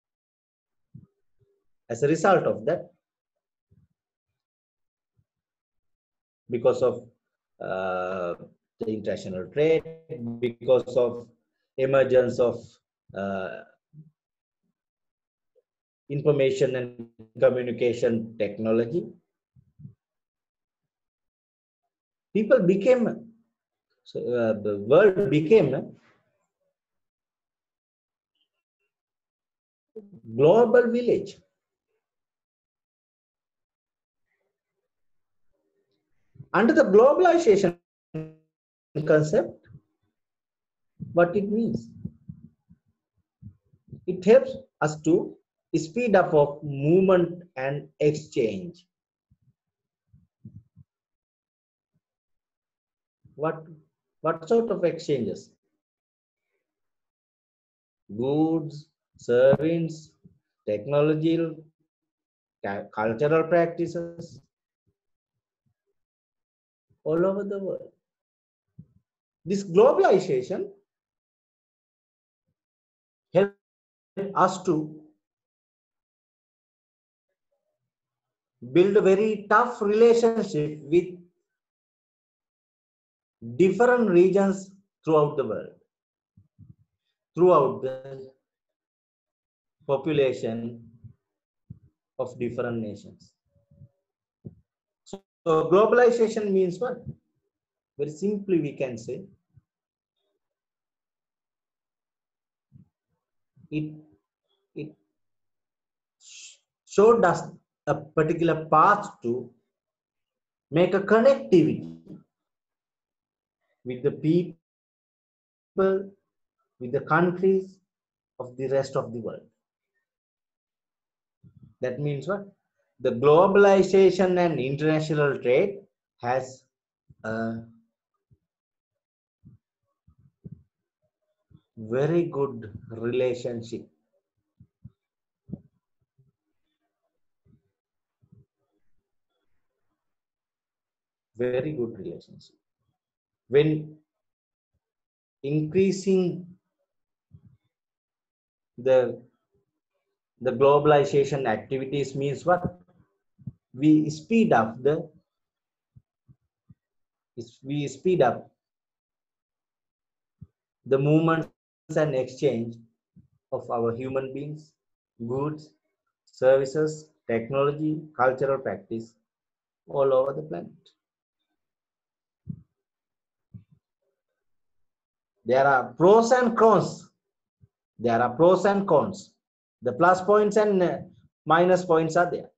Speaker 1: as a result of that, because of uh, the international trade, because of emergence of uh, information and communication technology, people became, so, uh, the world became global village. Under the globalization concept, what it means? It helps us to speed up of movement and exchange. What, what sort of exchanges? goods, services, technology, cultural practices all over the world. This globalization helps us to build a very tough relationship with different regions throughout the world, throughout the population of different nations. So, so globalization means what? Very simply we can say, it, it showed us a particular path to make a connectivity with the people, with the countries of the rest of the world. That means what? The globalization and international trade has a very good relationship. Very good relationship. When increasing the the globalization activities means what? We speed up the we speed up the movements and exchange of our human beings, goods, services, technology, cultural practice all over the planet. There are pros and cons. There are pros and cons. The plus points and uh, minus points are there.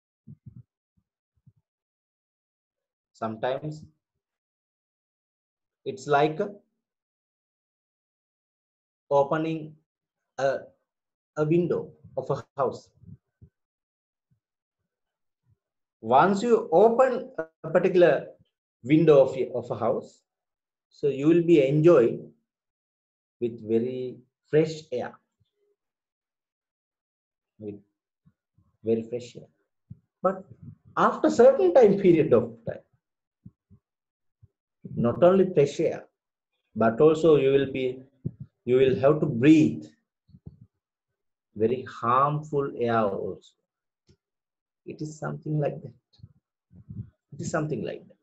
Speaker 1: Sometimes it's like opening a, a window of a house. Once you open a particular window of, of a house, so you will be enjoying with very fresh air, with very fresh air. But after certain time period of time, not only fresh air, but also you will be, you will have to breathe very harmful air also. It is something like that. It is something like that.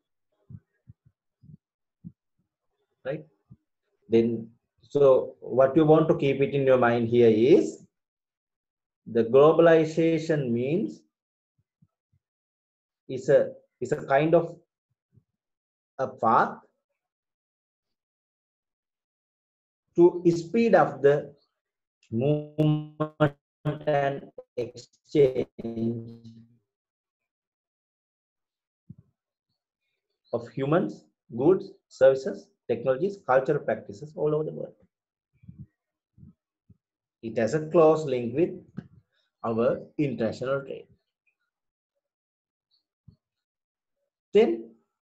Speaker 1: Right? Then, so what you want to keep it in your mind here is the globalization means is a is a kind of a path to speed up the movement and exchange of humans, goods, services, technologies, cultural practices all over the world. It has a close link with our international trade. Then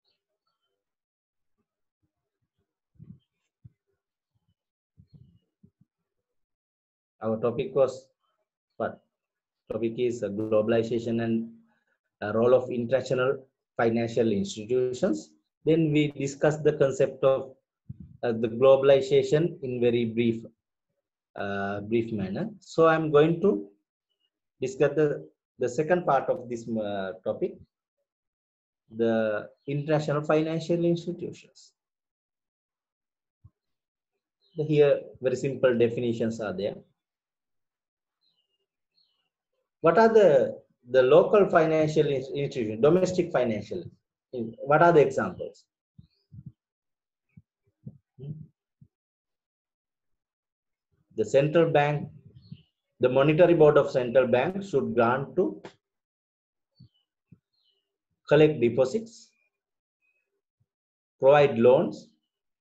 Speaker 1: our topic was what? Topic is globalization and uh, role of international financial institutions. Then we discussed the concept of uh, the globalization in very brief, uh, brief manner. So I'm going to discuss the, the second part of this uh, topic, the international financial institutions. Here, very simple definitions are there. What are the, the local financial institutions, domestic financial? What are the examples? The central bank, the monetary board of central bank should grant to collect deposits, provide loans,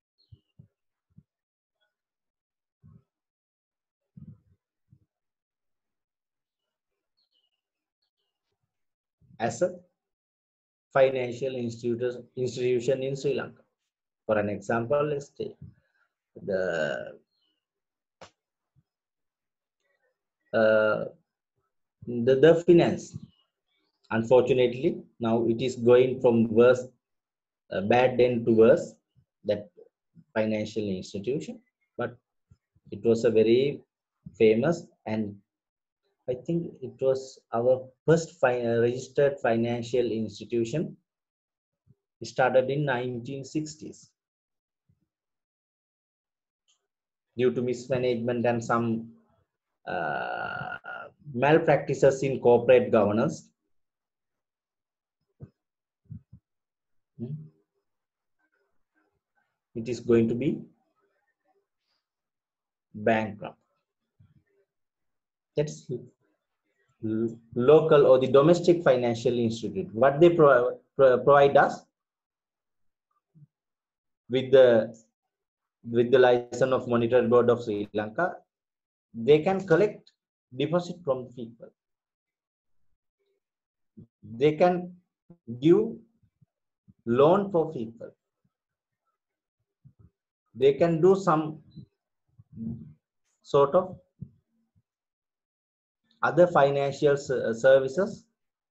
Speaker 1: as a financial institution institution in Sri Lanka. For an example, let's take the uh, the, the finance. Unfortunately, now it is going from worse, uh, bad end to worse, that financial institution. But it was a very famous, and I think it was our first fi- uh, registered financial institution. It started in nineteen sixties. Due to mismanagement and some uh, malpractices in corporate governance, it is going to be bankrupt. That's local or the domestic financial institute. What they pro pro provide us with the with the license of Monetary Board of Sri Lanka, they can collect deposit from people. They can give loan for people. They can do some sort of other financial services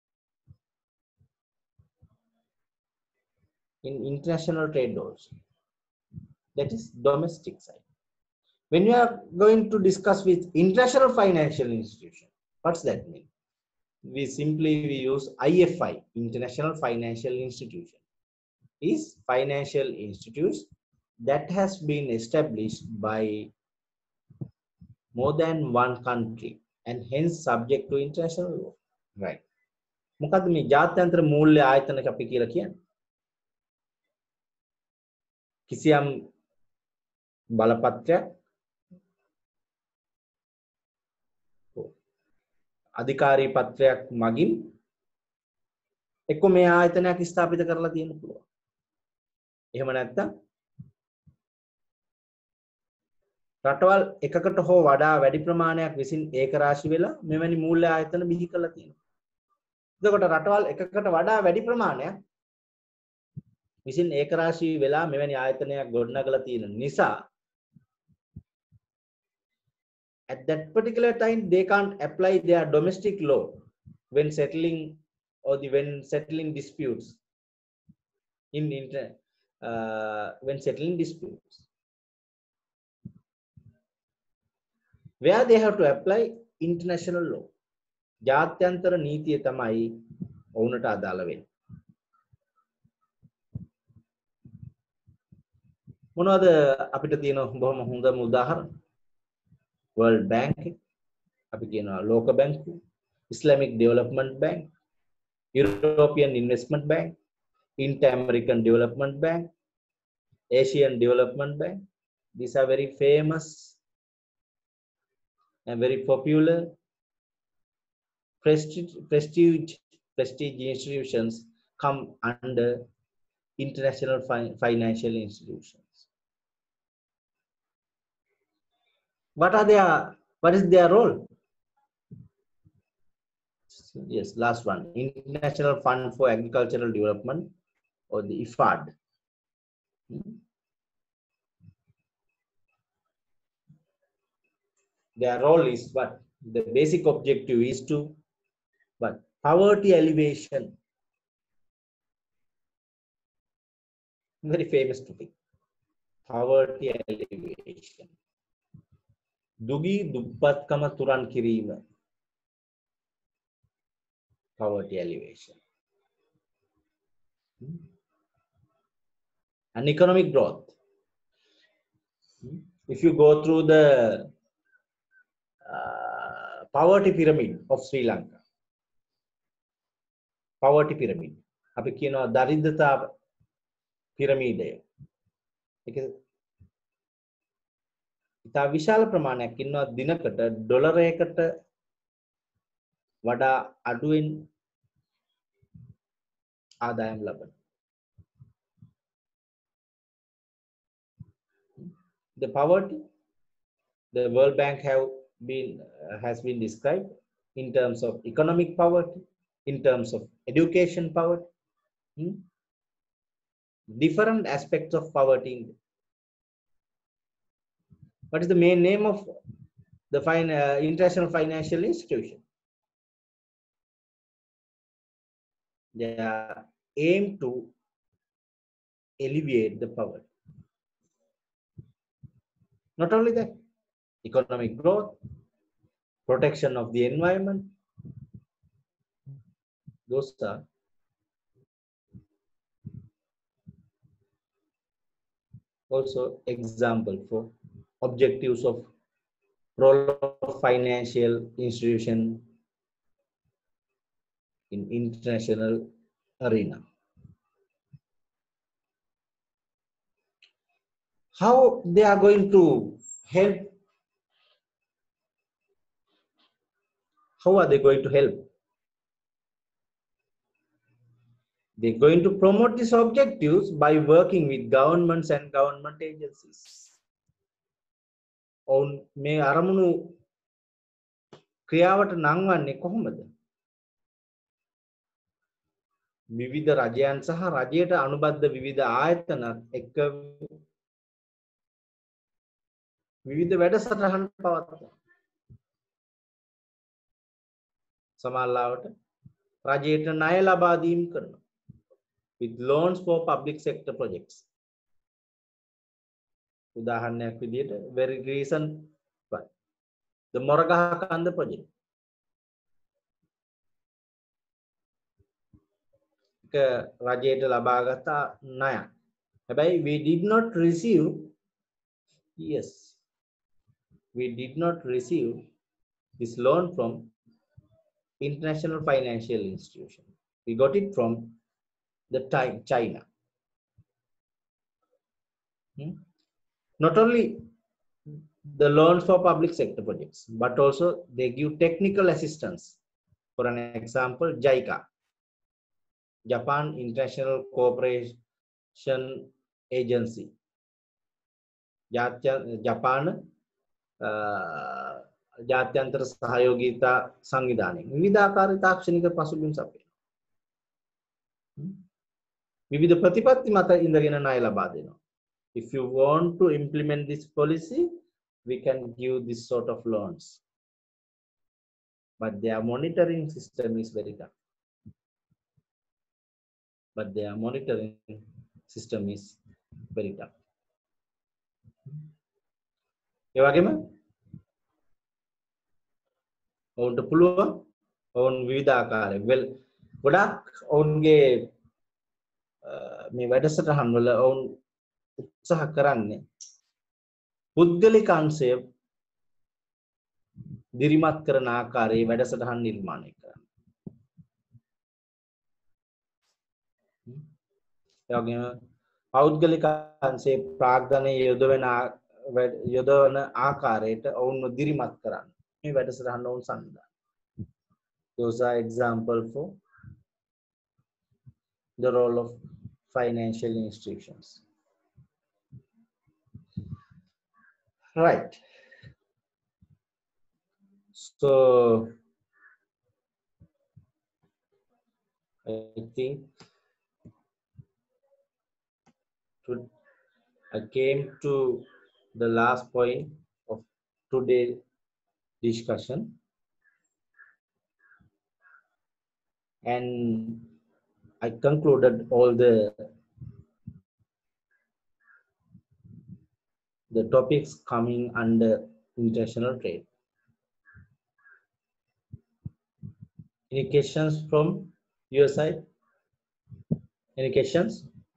Speaker 1: in international trade also. That is domestic side. When you are going to discuss with international financial institution, what's that mean? We simply we use I F I, International Financial Institution, is financial institutes that has been established by more than one country and hence subject to international law. Right. මොකද්ද මේ ජාත්‍යන්තර මූල්‍ය ආයතනක අපි කියලා කියන්නේ? කිසියම් බලපත්‍රයක් අධිකාරී පත්‍රයක් මගින් එක්ක මේ ආයතනයක් ස්ථාපිත කරලා තියෙන්න පුළුවන්. එහෙම නැත්නම් රටවල් එකකට හෝ වඩා වැඩි ප්‍රමාණයක් විසින් ඒකරාශී වෙලා මෙවැනි මූල්‍ය ආයතන බිහි කරලා තියෙනවා. එතකොට රටවල් එකකට වඩා වැඩි ප්‍රමාණයක් විසින් ඒකරාශී වෙලා මෙවැනි ආයතනයක් ගොඩනගලා තියෙන නිසා at that particular time they can't apply their domestic law when settling or the when settling disputes in inter uh, when settling disputes where they have to apply international law. ජාත්‍යන්තර නීතිය තමයි ඔවුන්ට අදාළ වෙන්නේ. මොනවද අපිට තියෙන බොහොම හොඳම උදාහරණ? World Bank, අපි කියනවා ලෝක බැංකුව, Islamic Development Bank, European Investment Bank, Inter-American Development Bank, Asian Development Bank. These are very famous and very popular prestige prestige prestige institutions come under international fi financial institutions. What are their what is their role? Yes, last one, International Fund for Agricultural Development, or the I F A D. Their role is what? The basic objective is to what? Poverty alleviation. Very famous topic. Poverty alleviation. Dugi duppatkama turan kirima. Poverty alleviation. And economic growth. If you go through the uh, poverty pyramid of Sri Lanka, poverty pyramid, අපි කියනවා දරිද්‍රතා පිරමීඩය. ඒක ඉතා විශාල ප්‍රමාණයක් ඉන්නවා දිනකට ඩොලරයකට වඩා අඩුවෙන් ආදායම් ලබන. The poverty, the World Bank have been uh, has been described in terms of economic poverty, in terms of education poverty, hmm? different aspects of poverty. What is the main name of the fin uh, international financial institution. They are aimed to alleviate the poverty. Not only that, economic growth, protection of the environment, those are also example for objectives of role of financial institution in international arena. How they are going to help? How are they going to help? They're going to promote these objectives by working with governments and government agencies. On me aramunu ක්‍රියාවට නංවන්නේ කොහොමද? විවිධ රජයන් සහ රජයට අනුබද්ධ විවිධ ආයතනත් එක්ක විවිධ වැඩසටහන් පවත්වනවා. සමහරවිට රජයට ණය ලබා දීම් කරනවා. With loans for public sector projects. උදාහරණයක් විදිහට very recent one, the Moragahakanda project. රජයට ලබාගත ණයක්. හැබැයි we did not receive, yes, we did not receive this loan from international financial institution. We got it from the time China. Hmm? Not only the loans for public sector projects, but also they give technical assistance. For an example, JICA, Japan International Cooperation Agency, Japan ජාත්‍යන්තර සහයෝගීතා සංවිධානය විවිධාකාර තාක්ෂණික පසුබිම් සපයන. විවිධ ප්‍රතිපත්ති මත ඉඳගෙන ණය ලබා දෙනවා. If you want to implement this policy, we can give this sort of loans. But their monitoring system is very tough. But their monitoring system is very tough. ඒ වගේම ඔවුන්ට පුළුවන් ඔවුන් විවිධ ආකාරයෙන් වෙල් ගොඩක් ඔවුන්ගේ මේ වැඩසටහන් වල ඔවුන් උත්සාහ කරන්නේ පුද්ගලික අංශය දිරිමත් කරන ආකාරයේ වැඩසටහන් නිර්මාණය කරන්න. ඒ වගේම පෞද්ගලික අංශයේ ප්‍රාග්ධනය යොදවන යොදවන ආකාරයට ඔවුන්ව දිරිමත් කරන්න. මේ වැඩසටහන ඔවුන් සංවිධානය. Those are example for the role of financial institutions. Right. So I think to, I came to the last point of today's discussion, and I concluded all the the topics coming under international trade. Any questions from your side? Any questions?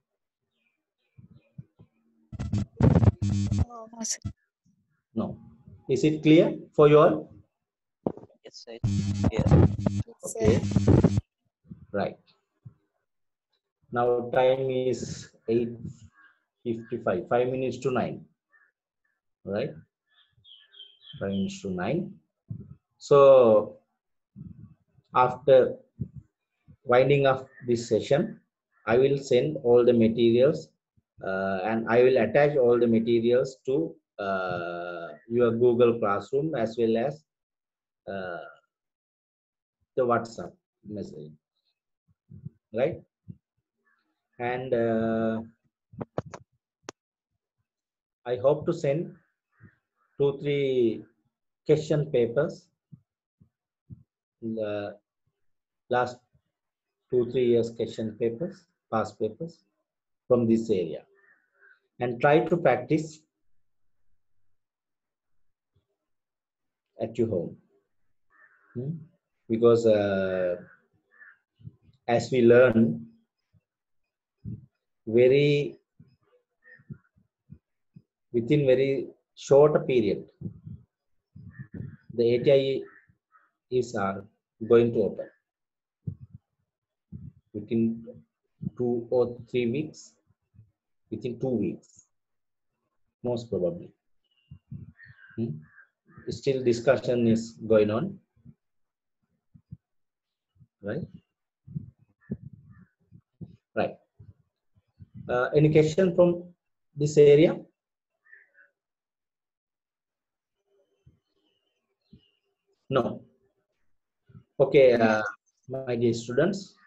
Speaker 1: No. Is it clear for you all?
Speaker 2: Yes, sir. Yeah.
Speaker 1: Okay. Right. Now time is eight fifty-five, five minutes to nine. Right? Five minutes to nine. So after winding up this session, I will send all the materials uh, and I will attach all the materials to uh, your Google Classroom as well as uh, the WhatsApp message. Right? And uh, I hope to send two, three question papers in the last two, three years question papers, past papers from this area, and try to practice at your home. Hmm? Because uh, as we learn very within very short period, the A T I is are going to open within two or three weeks, within two weeks, most probably. Hmm? Still discussion is going on, right? Right. Uh, any question from this area? No. Okay, uh, my dear students,